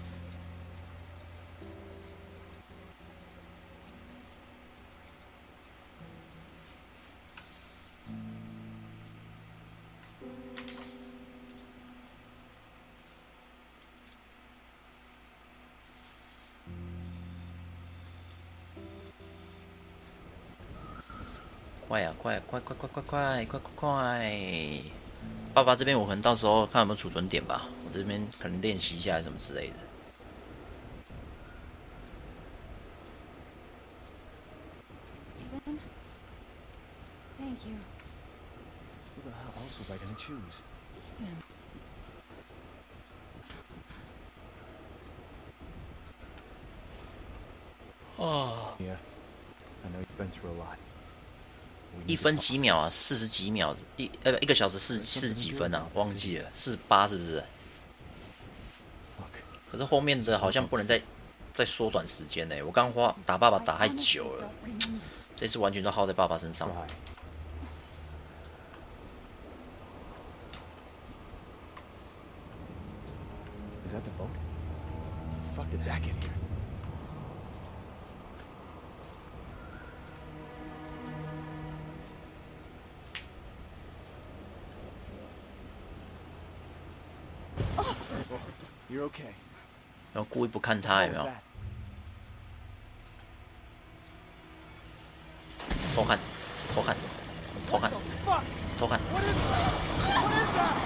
快呀、啊，快快快快快快快快快！爸爸这边我可能到时候看有没有储存点吧，我这边可能练习一下什么之类的。 you? Who the hell else was I gonna choose? Ethan. Oh， Yeah, I know you've been through a lot. We 一 need to 分 talk. 几秒啊？四十几秒？一呃一个小时四四十几分啊？忘记了，四十八是不是？ Look, 可是后面的好像不能再再缩短时间呢。我刚花打爸爸打太 I 久 honestly 了， don't remember. 这次完全都耗在爸爸身上。 try. Is that the boat? How the fuck did that get here? Oh, you're okay. 然后故意不看他有 What 没 was 有？ that? 偷看，偷看，偷看， Fuck! 偷看。 What is that? What is that?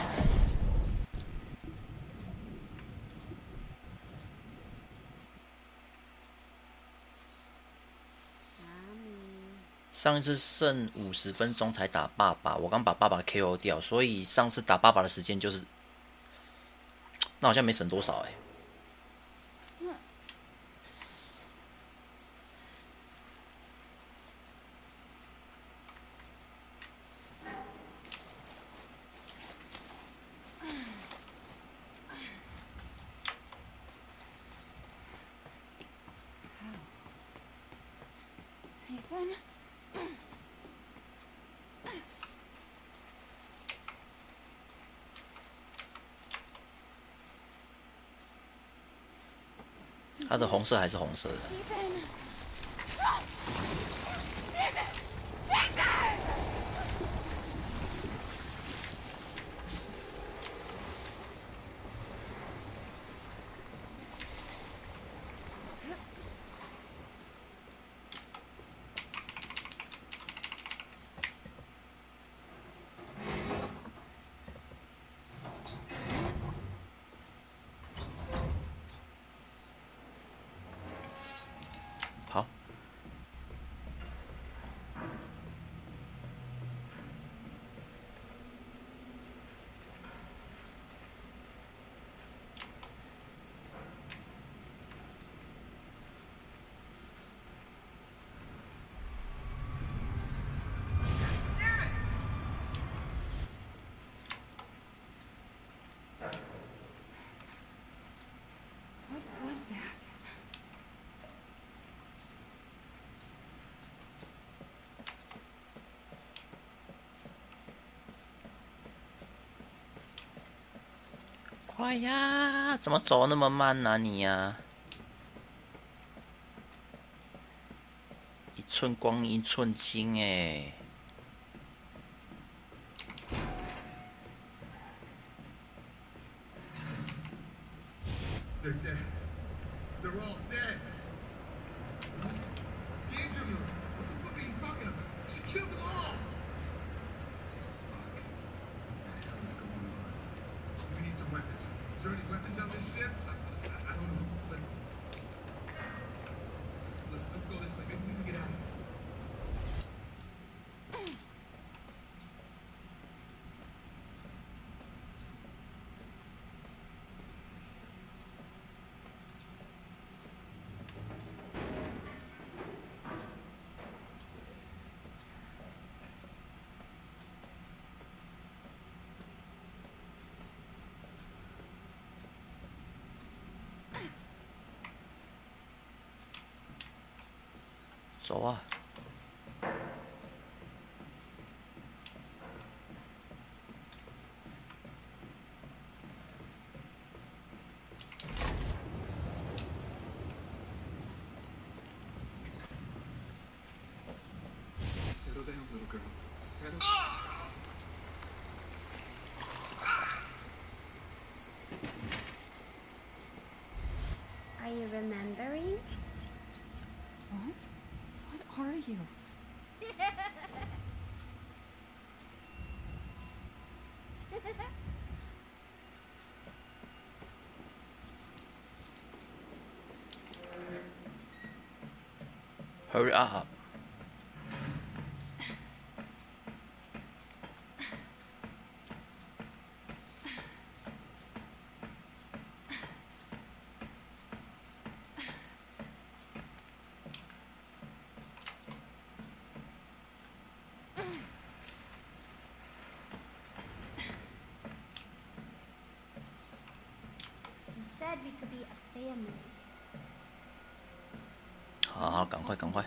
上一次剩五十分钟才打爸爸，我刚把爸爸 K O 掉，所以上次打爸爸的时间就是，那好像没省多少哎、欸。 Ethan? 它的红色还是红色的。 Ethan! Ethan! Ethan! 好。 What was that? "快呀！怎么走那么慢啊你呀、一寸光阴一寸金哎、 They're dead. They're all dead. The engine room. What the fuck are you talking about? She killed them all. Fuck. What the hell is going on? We need some weapons. Is there any weapons on this ship? I, I, I don't know. Like, look, let's go this way. Maybe we can get out of here. "走啊！ Settle down, little girl. Settle. Are you remembering? What? What are you? Hurry up！ 好，赶快，赶快！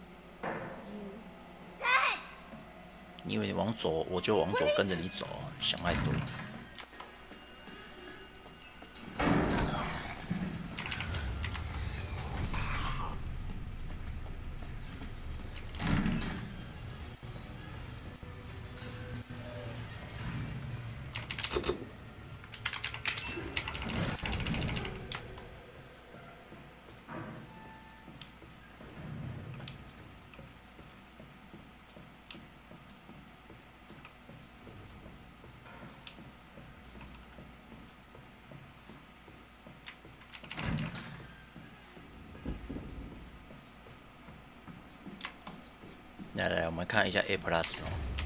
你以为你往左，我就往左跟着你走，想太多。来来来，我们看一下 A Plus 哦。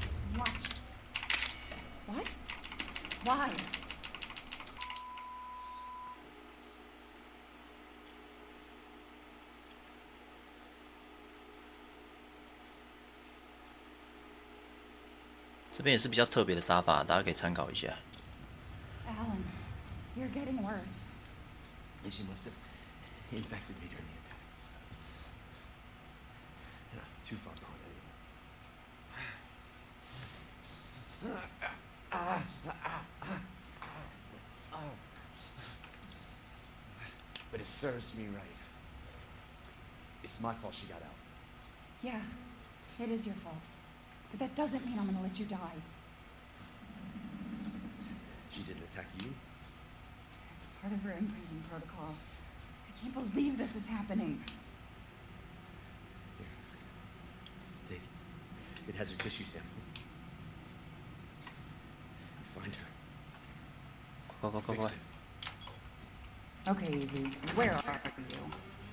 What? Why? 这边也是比较特别的打法，大家可以参考一下。 Alan, you're getting worse. And she must have infected me during the attack. You're not too far gone anyway. But it serves me right. It's my fault she got out. Yeah, it is your fault. But that doesn't mean I'm gonna let you die. She didn't attack you? It's part of her imprinting protocol. I can't believe this is happening. Here. Take it. It has her tissue samples. Find her. Go, go, go, go. Fix this. Okay, Evie, where are you?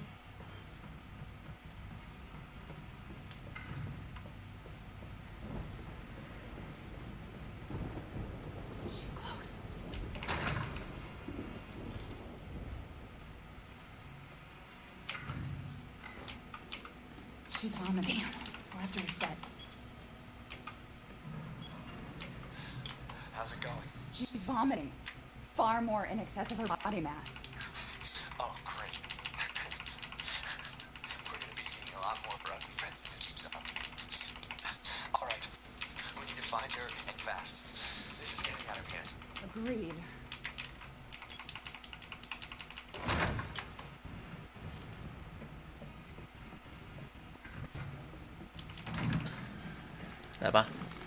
She's close. She's vomiting. We'll have to reset. How's it going? She's vomiting. Far more in excess of her body mass. Oh, great. We're gonna be seeing a lot more of our ugly friends if this keeps up. All right. We need to find her and fast. This is getting out of hand. Agreed. 来吧。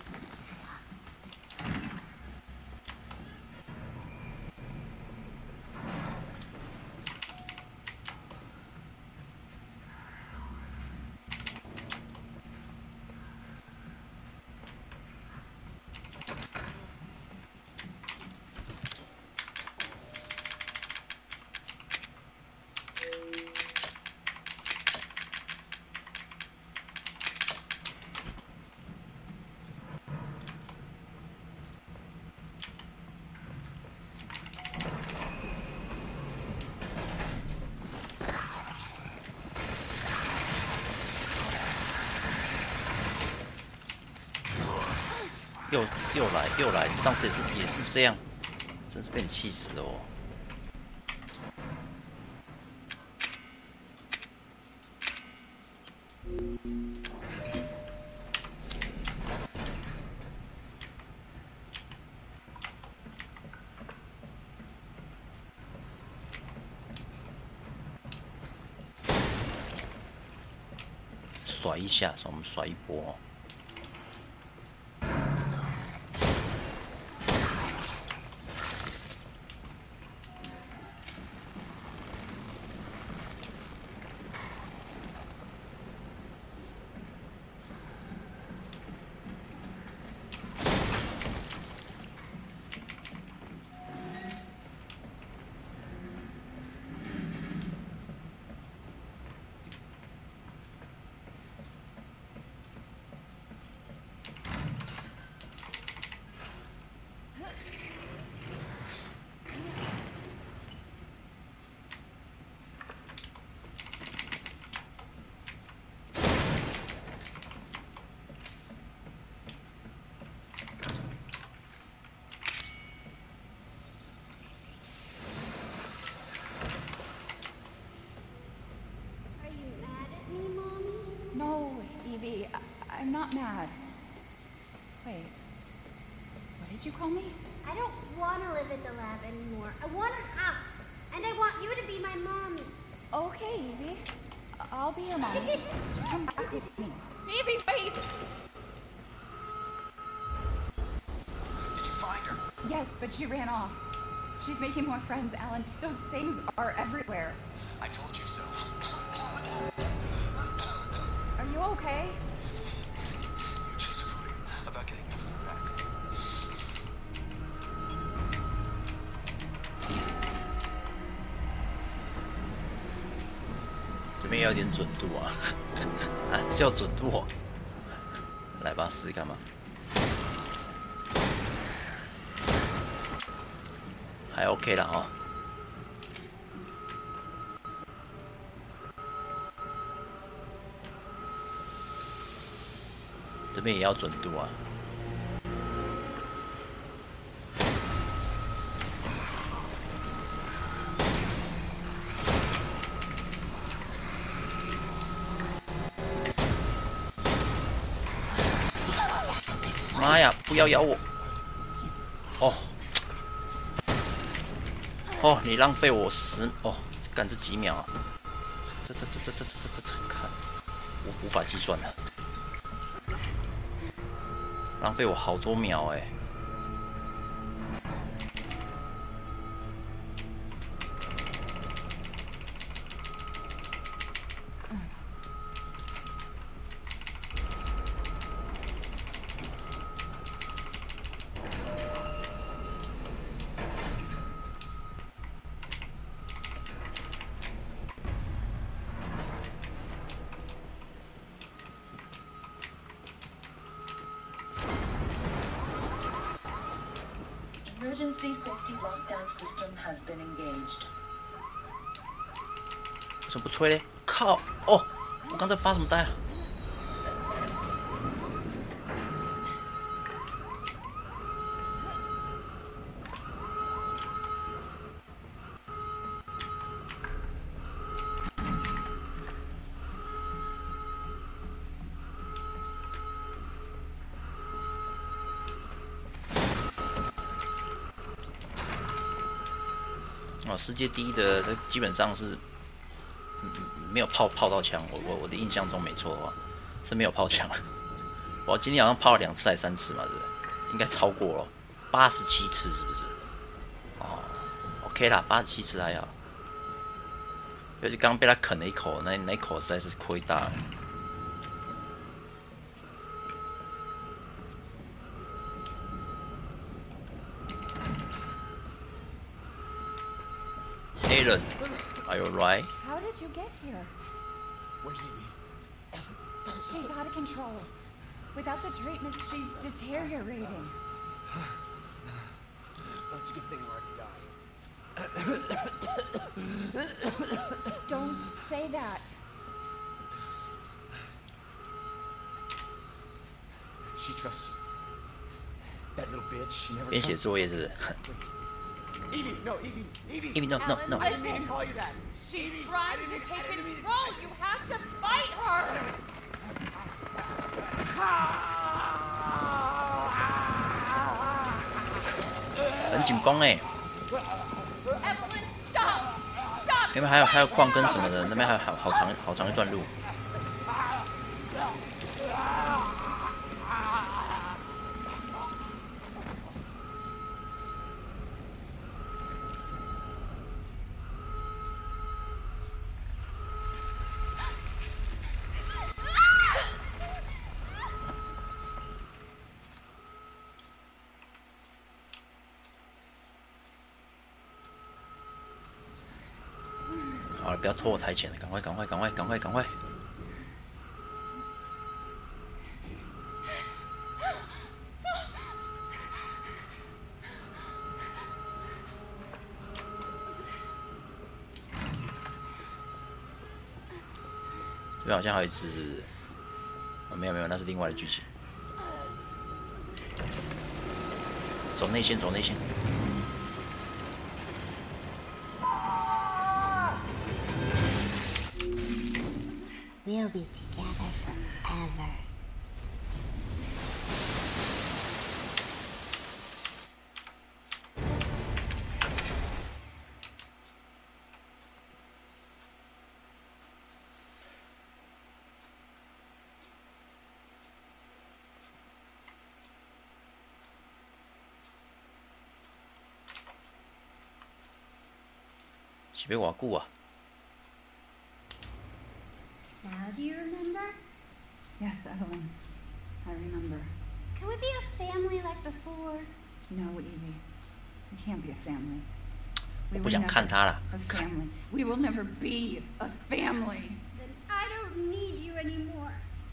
又又来又来，上次也是也是这样，真是被你气死哦！甩一下，我们甩一波哦。 sorry. I I'm not mad. Wait. What did you call me? I don't want to live at the lab anymore. I want a house. And I want you to be my mommy. Okay, Evie. I'll be your mommy. Come back with me. Evie, wait! Did you find her? Yes, but she ran off. She's making more friends, Alan. Those things are everywhere. I told you so. Are you okay? Just worried about getting your phone back. 这边要有点准度啊，啊，叫准度哦。来吧，试试看吧。还 OK 啦哦。这边也要准度啊。妈呀！不要咬我！哦，哦，你浪费我十哦，干这几秒啊！这这这这这这这这看，无无法计算了，浪费我好多秒哎！ Emergency safety lockdown system has been engaged. 为什么不推嘞？靠！哦，我刚才发什么呆啊？哦，世界第一的，基本上是，嗯，没有炮炮到枪。我我我的印象中没错的话，是没有炮枪。我今天好像炮了两次还三次嘛，是不是？应该超过了八十七次，是不是？哦 ，OK 啦，八十七次还好。尤其刚刚被他啃了一口，那那一口实在是亏大了。Alan, are you alright? How did you get here? Where's Evie? She's out of control. Without the treatment, she's deteriorating. Well, it's a good thing Mark died. Don't say that. She trusts you. That little bitch, she never 边写 trusts 作业是不是？ Evie, no, Evie, Evie. Evie, no, no, no. I didn't mean to call you that. She's trying to take control. You have to fight her. 很紧绷哎。 Evelyn, stop! Stop! 因为还有还有矿根什么的，那边还有好好长好长一段路。好了，不要拖我台前了，赶快，赶快，赶快，赶快，赶快！这边好像还有一只，是不是？哦，没有没有，那是另外的剧情。走内线，走内线。 We'll be together forever. 是要偌久啊？ Now do you remember? Yes, Evelyn. I remember. Can we be a family like before? No, Evie. We can't be a family. 我 We 不 were 想 never 看他了。 a family. We will never be a family. Then I don't need you anymore.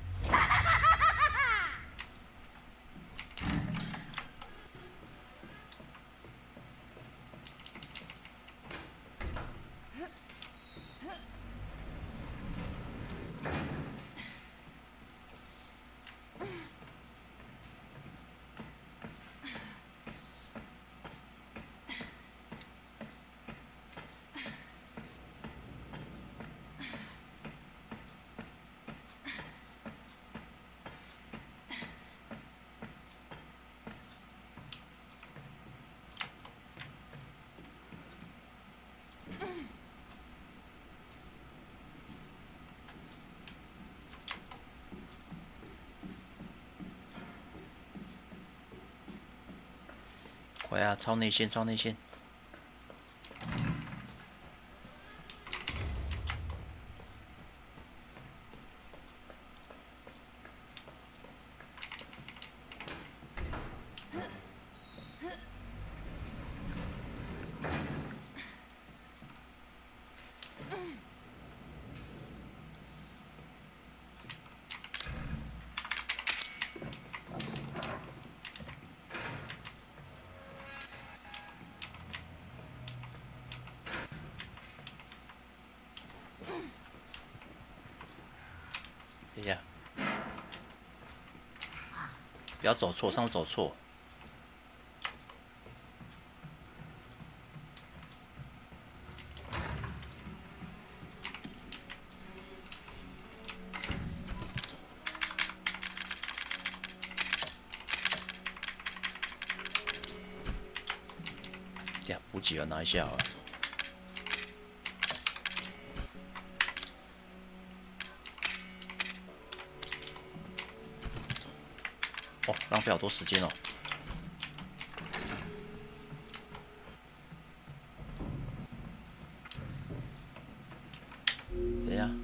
快啊，超内线，超内线！等一下，不要走错，上次走错。这样补给了，拿一下好了。 哦，浪费好多时间哦。等一下，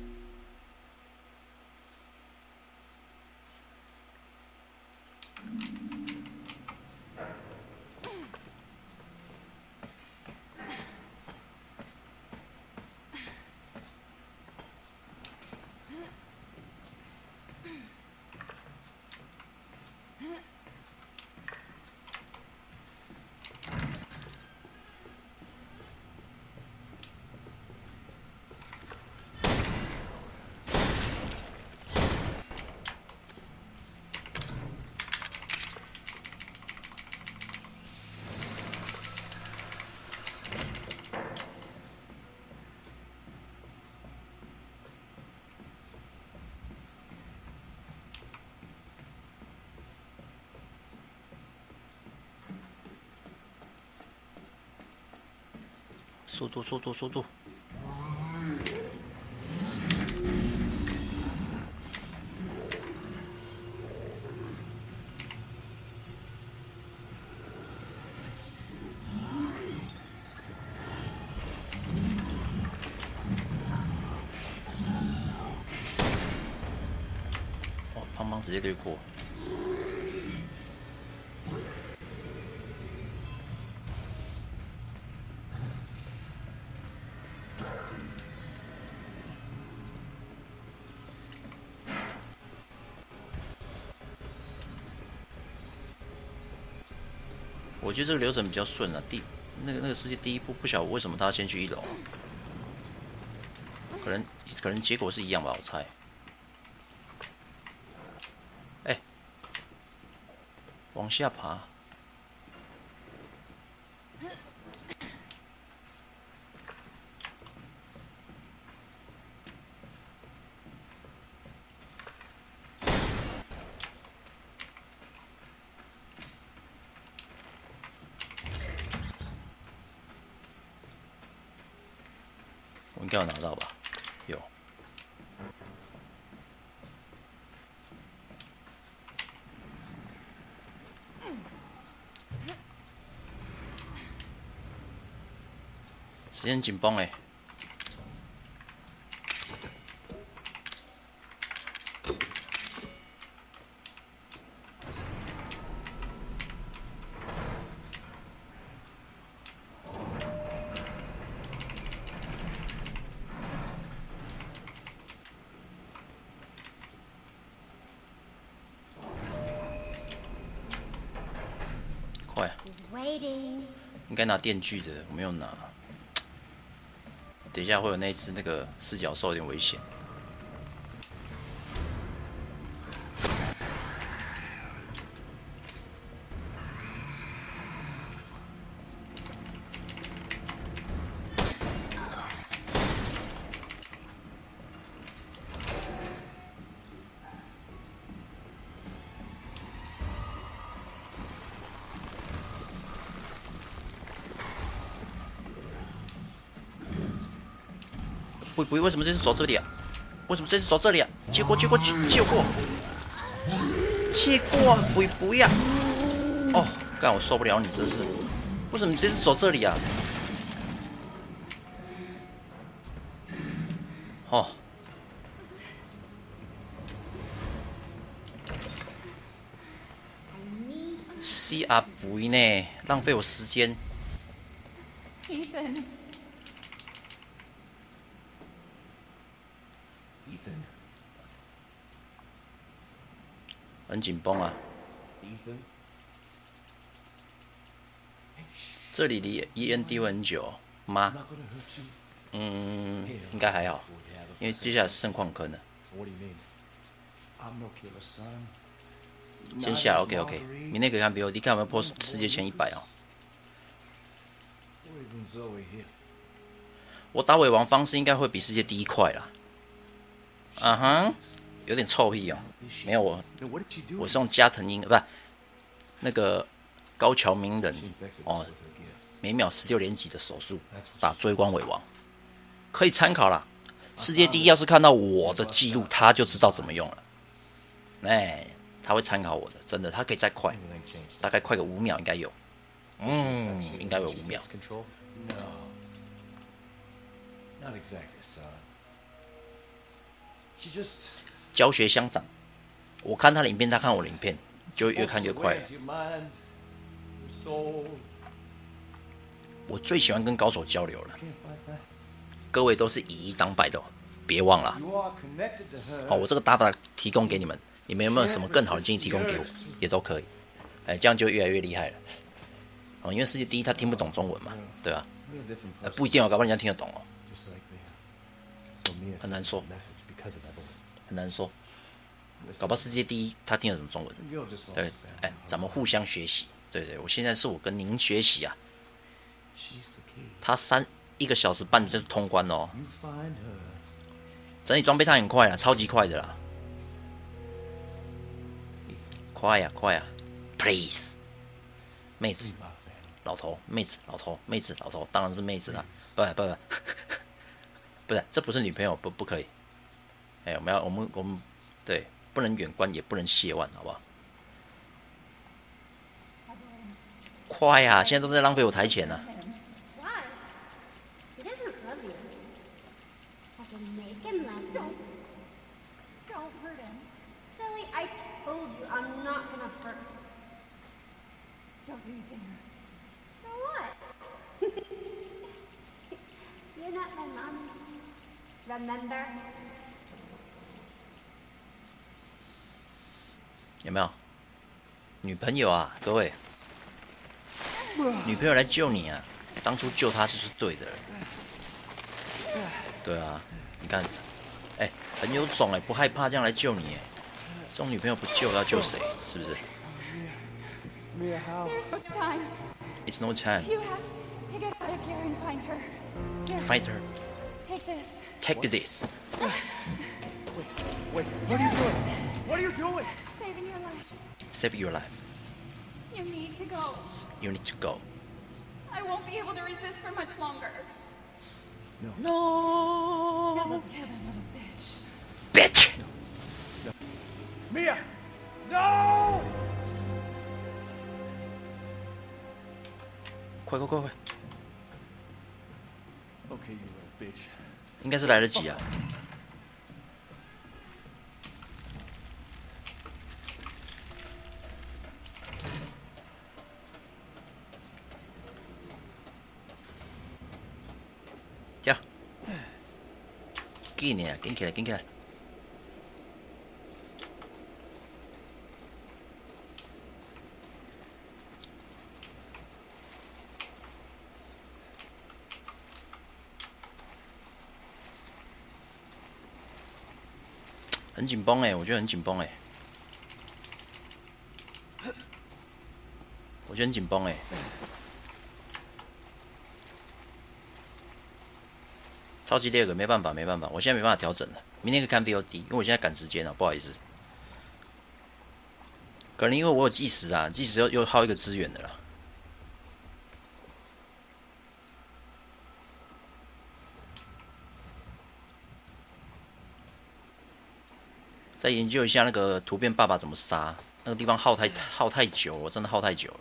速度，速度，速度！哦，胖胖直接对过。 我觉得这个流程比较顺啊。第那个那个世界第一步，不晓得为什么他先去一楼，可能可能结果是一样吧，我猜。哎、欸，往下爬。我应该有拿到吧？有。时间紧绷哎。 快！ He's waiting. 应该拿电锯的，我没有拿。等一下会有那只那个四角兽有点危险。不不，为什么这次走这里啊？为什么这次走这里啊？借过，借过，借过，借过啊！不不要！哦，干我受不了你，这是为什么你这次走这里啊？哦，是啊，不呢，浪费我时间。 Ethan. Ethan. 很紧绷啊。 Ethan. 这里离 E N D 会很久吗？ Not gonna hurt you. 嗯，应该还好，因为接下来是盛矿坑的。 What do you mean? I'm no killer, son. 先下 ，OK OK， 明天可以看 V O D， 看有没有破世界前一百哦。 Or even Zoe here. 我打尾王方式应该会比世界第一快啦。嗯哼，有点臭屁哦。没有我，我是用加藤鹰，不是那个高桥名人哦，每秒十六连击的手速打追光尾王，可以参考啦。世界第一要是看到我的记录，他就知道怎么用了。哎，他会参考我的，真的，他可以再快，大概快个五秒应该有。嗯，应该有五秒。 No. Not exactly, son. She just 教学相长，我看他的影片，他看我的影片，就越看越快了。 your mind, your soul. 我最喜欢跟高手交流了， Can't fight that. 各位都是以一当百的哦，别忘了 You are connected to her. 哦。我这个打法提供给你们，你们有没有什么更好的建议提供给我，也都可以。哎，这样就越来越厉害了。哦，因为世界第一他听不懂中文嘛，对吧？ We're a different 呃， person. 不一定哦，搞不好人家听得懂哦， Just like me. So Mia 很难 sent 说 a message because of that boy. 很难说。搞不好世界第一他听得懂中文， You're just 对，哎，咱们互相学习。对对，我现在是我跟您学习啊。 She's the key. 他三一个小时半就通关哦。 You find her. 整理装备它很快啦，超级快的啦，快呀快呀 ，please， 妹子，老头，妹子，老头，妹子，老头，当然是妹子啦，不不不，不是，这不是女朋友，不不可以，哎，我们要我们我们对，不能远观，也不能亵玩，好不好？快呀，现在都在浪费我台钱呢。 Why? He doesn't love you. I can make him love you. Don't hurt him. Silly, I told you I'm not gonna hurt him. Don't leave him. For what? You're not my mom. Remember? 有没有？女朋友啊，各位，女朋友来救你啊！当初救她就是对的。对啊，你看，哎、欸，很有种哎、欸，不害怕这样来救你哎、欸。这种女朋友不救要救谁？是不是 Mia, how? There's no time. ？It's no time. You have to get out of here and find her. Here, Find her. take this. Take this. Wait, what are you doing? What are you doing? Saving your life. Save your life. You need to go. You need to go. I won't be able to resist for much longer. No. No. Let's kill that little bitch. Bitch. Mia! No! 快快快快！ Okay, you little bitch. 应该是来得及啊。呀，紧呢，紧起来，紧起来！ 很紧绷哎，我觉得很紧绷哎，我觉得很紧绷哎。超级猎人没办法，没办法，我现在没办法调整了。明天可以看 V O D， 因为我现在赶时间了，不好意思。可能因为我有计时啊，计时又又耗一个资源的啦。再研究一下那个图片爸爸怎么杀，那个地方耗太耗太久了，真的耗太久了。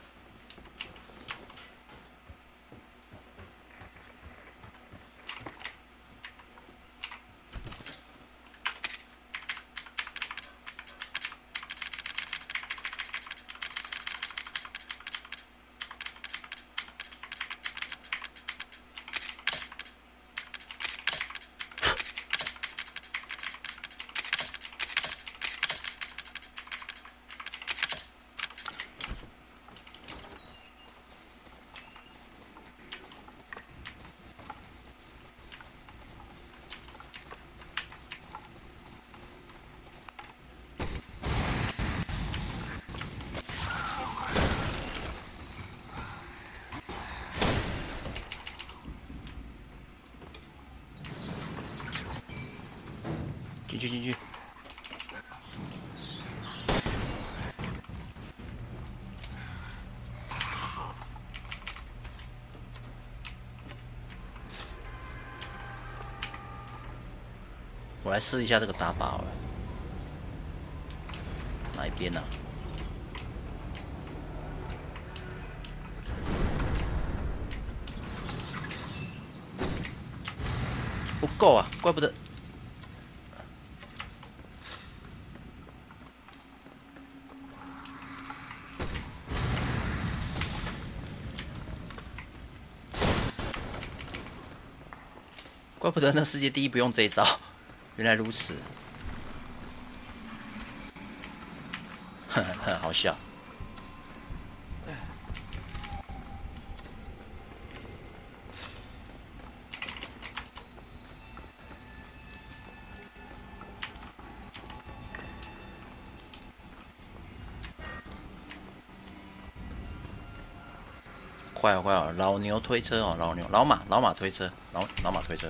进去进去！我来试一下这个打法好了。哪一边呢、啊？不够啊，怪不得。怪不得那世界第一不用这一招，原来如此，呵呵，好笑。快了快了，老牛推车哦，老牛老马老马推车，老老马推车。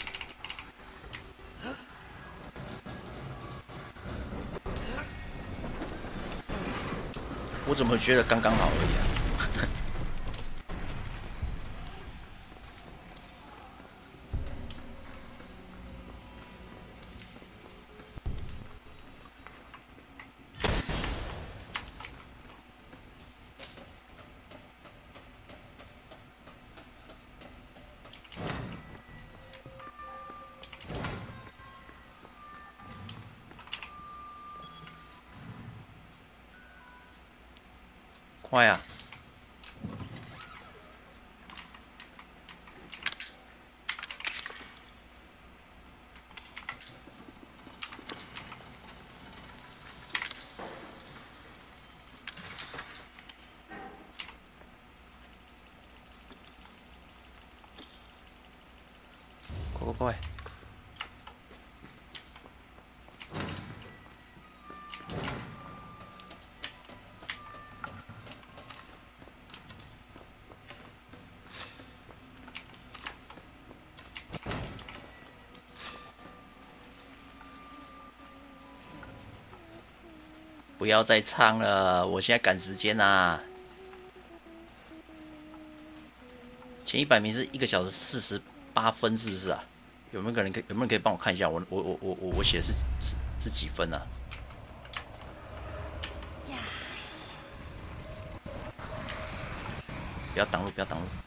我怎么觉得刚刚好而已啊？快呀、啊！快快快！不要再唱了，我现在赶时间啊！前一百名是一个小时四十八分，是不是啊？有没有人可以有没有人可以帮我看一下？我我我我我我写的是是是几分啊？不要挡路，不要挡路！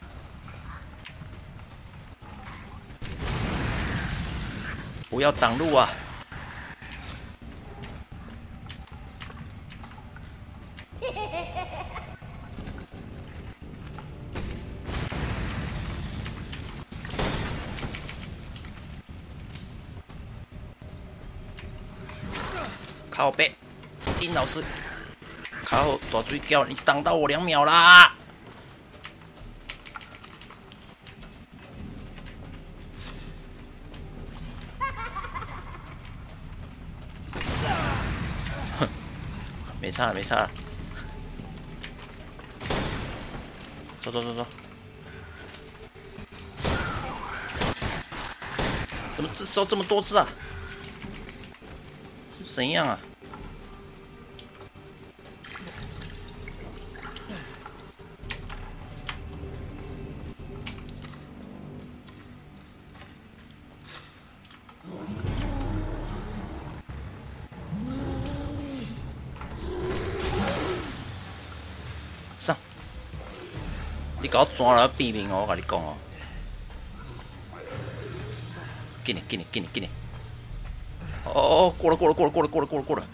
不要挡路啊！靠背，丁老师，靠大嘴叫你挡到我两秒啦！ 没差了，没差了。走走走走。怎么这时候这么多只啊？是怎样啊？上！你搞我抓了毙命哦！我跟你讲哦。 给你，给你，给你，给你！哦哦，过了，过了，过了，过了，过了，过了，过了！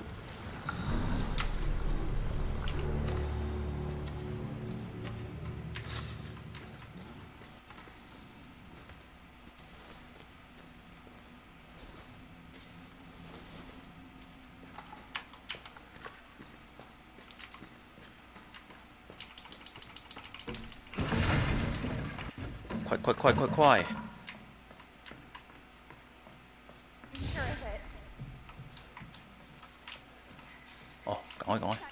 快快快快快！ 哦，赶快赶快！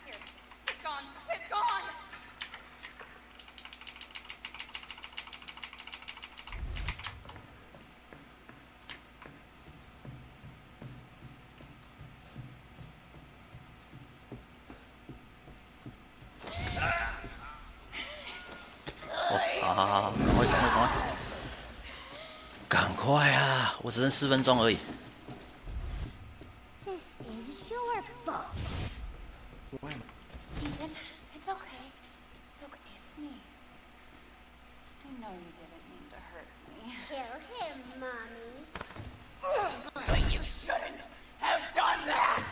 哦，好好好，赶快赶快赶快！赶快啊！我只剩四分钟而已。 Ethan, it's okay. It's okay. It's me. I know you didn't mean to hurt me. Kill him, Mommy. But you shouldn't have done that.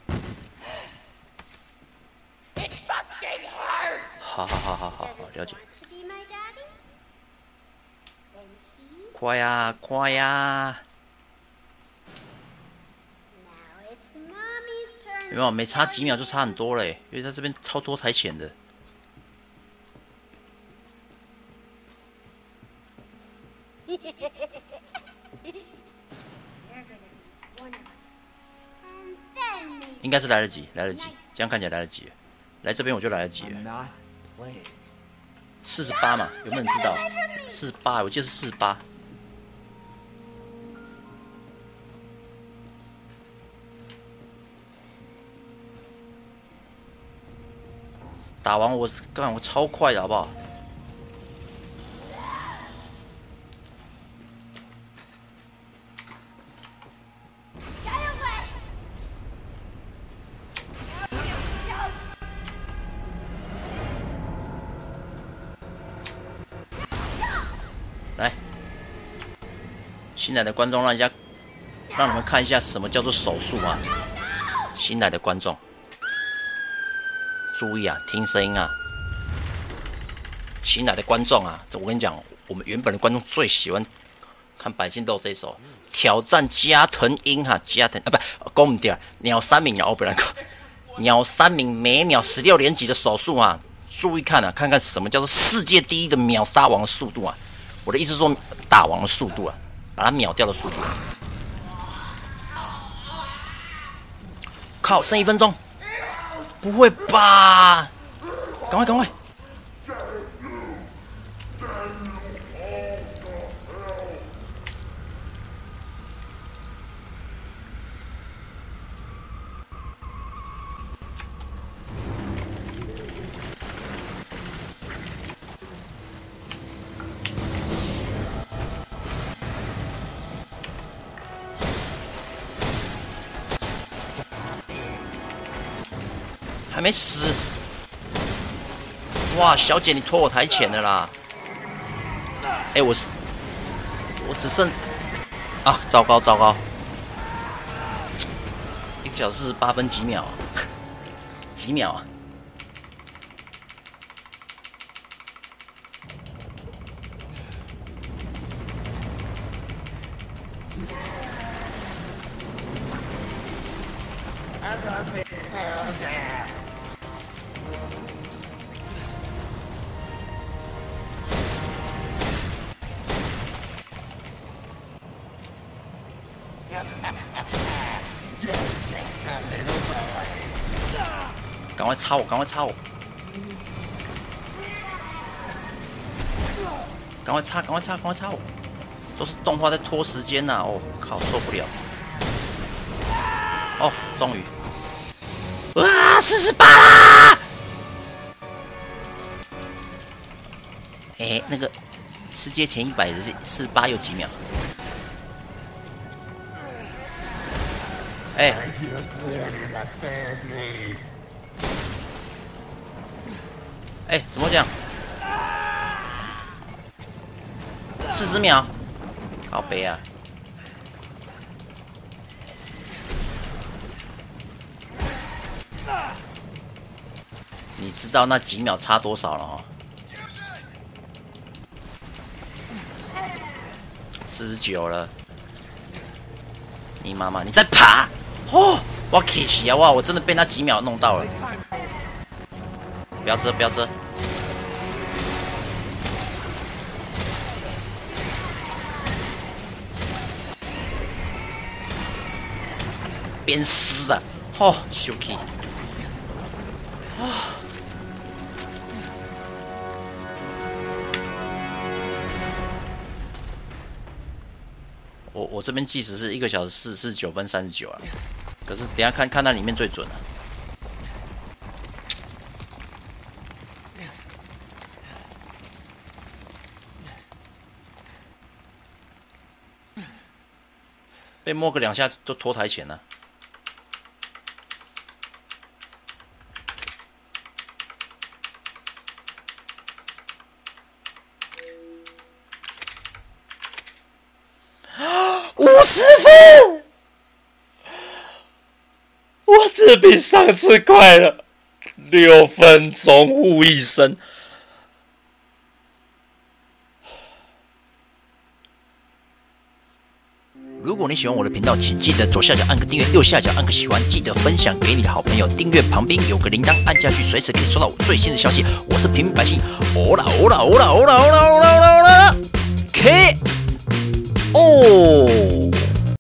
It fucking hurts. 好好好好好好，了解。 To be my daddy? 快呀快呀！ Now it's Mommy's turn. 没有，没差几秒就差很多了，因为在这边超多台前的。应该是来得及，来得及，这样看起来来得及。来这边我就来得及了。四十八嘛，有没有人知道？四十八，我记得是四十八。 打完我干，我超快的好不好？来，新来的观众，让人家让你们看一下什么叫做手速啊！新来的观众。 注意啊，听声音啊！新来的观众啊，这我跟你讲，我们原本的观众最喜欢看百姓斗这一首挑战加藤鹰哈，加藤啊不，讲唔对啊，鸟三鸣鸟不然讲，鸟三鸣每秒十六连击的手速啊，注意看啊，看看什么叫做世界第一的秒杀王的速度啊！我的意思是说打王的速度啊，把它秒掉的速度。靠，剩一分钟。 不会吧！赶快，赶快！还没死！哇，小姐，你拖我台前了啦！哎、欸，我是，我只剩啊，糟糕糟糕！一个小时八分几秒、啊，几秒啊！ 赶快插我，赶快插我，赶快插，赶快插，赶快插我！都是动画在拖时间呐、啊！哦靠，受不了！哦，终于！哇，四十八啦！哎、欸，那个世界前一百的是四十八有几秒？哎、欸。哎、欸，怎么讲？四十秒，靠北啊！你知道那几秒差多少了哦？四十九了。你妈妈，你在爬！哦，我 K 起啊！哇，我真的被那几秒弄到了。不要遮，不要遮。鞭尸啊！哦，休气。啊！我我这边计时是一个小时四十九分三十九啊，可是等一下看看那里面最准啊。被摸个两下就脱台前了。五十分，我这比上次快了六分钟，呼一声。如果你喜欢我的频道，请记得左下角按个订阅，右下角按个喜欢，记得分享给你的好朋友。订阅旁边有个铃铛，按下去随时可以收到我最新的消息。我是平民百姓，欧啦欧啦欧啦欧啦欧啦欧啦欧啦 K 哦。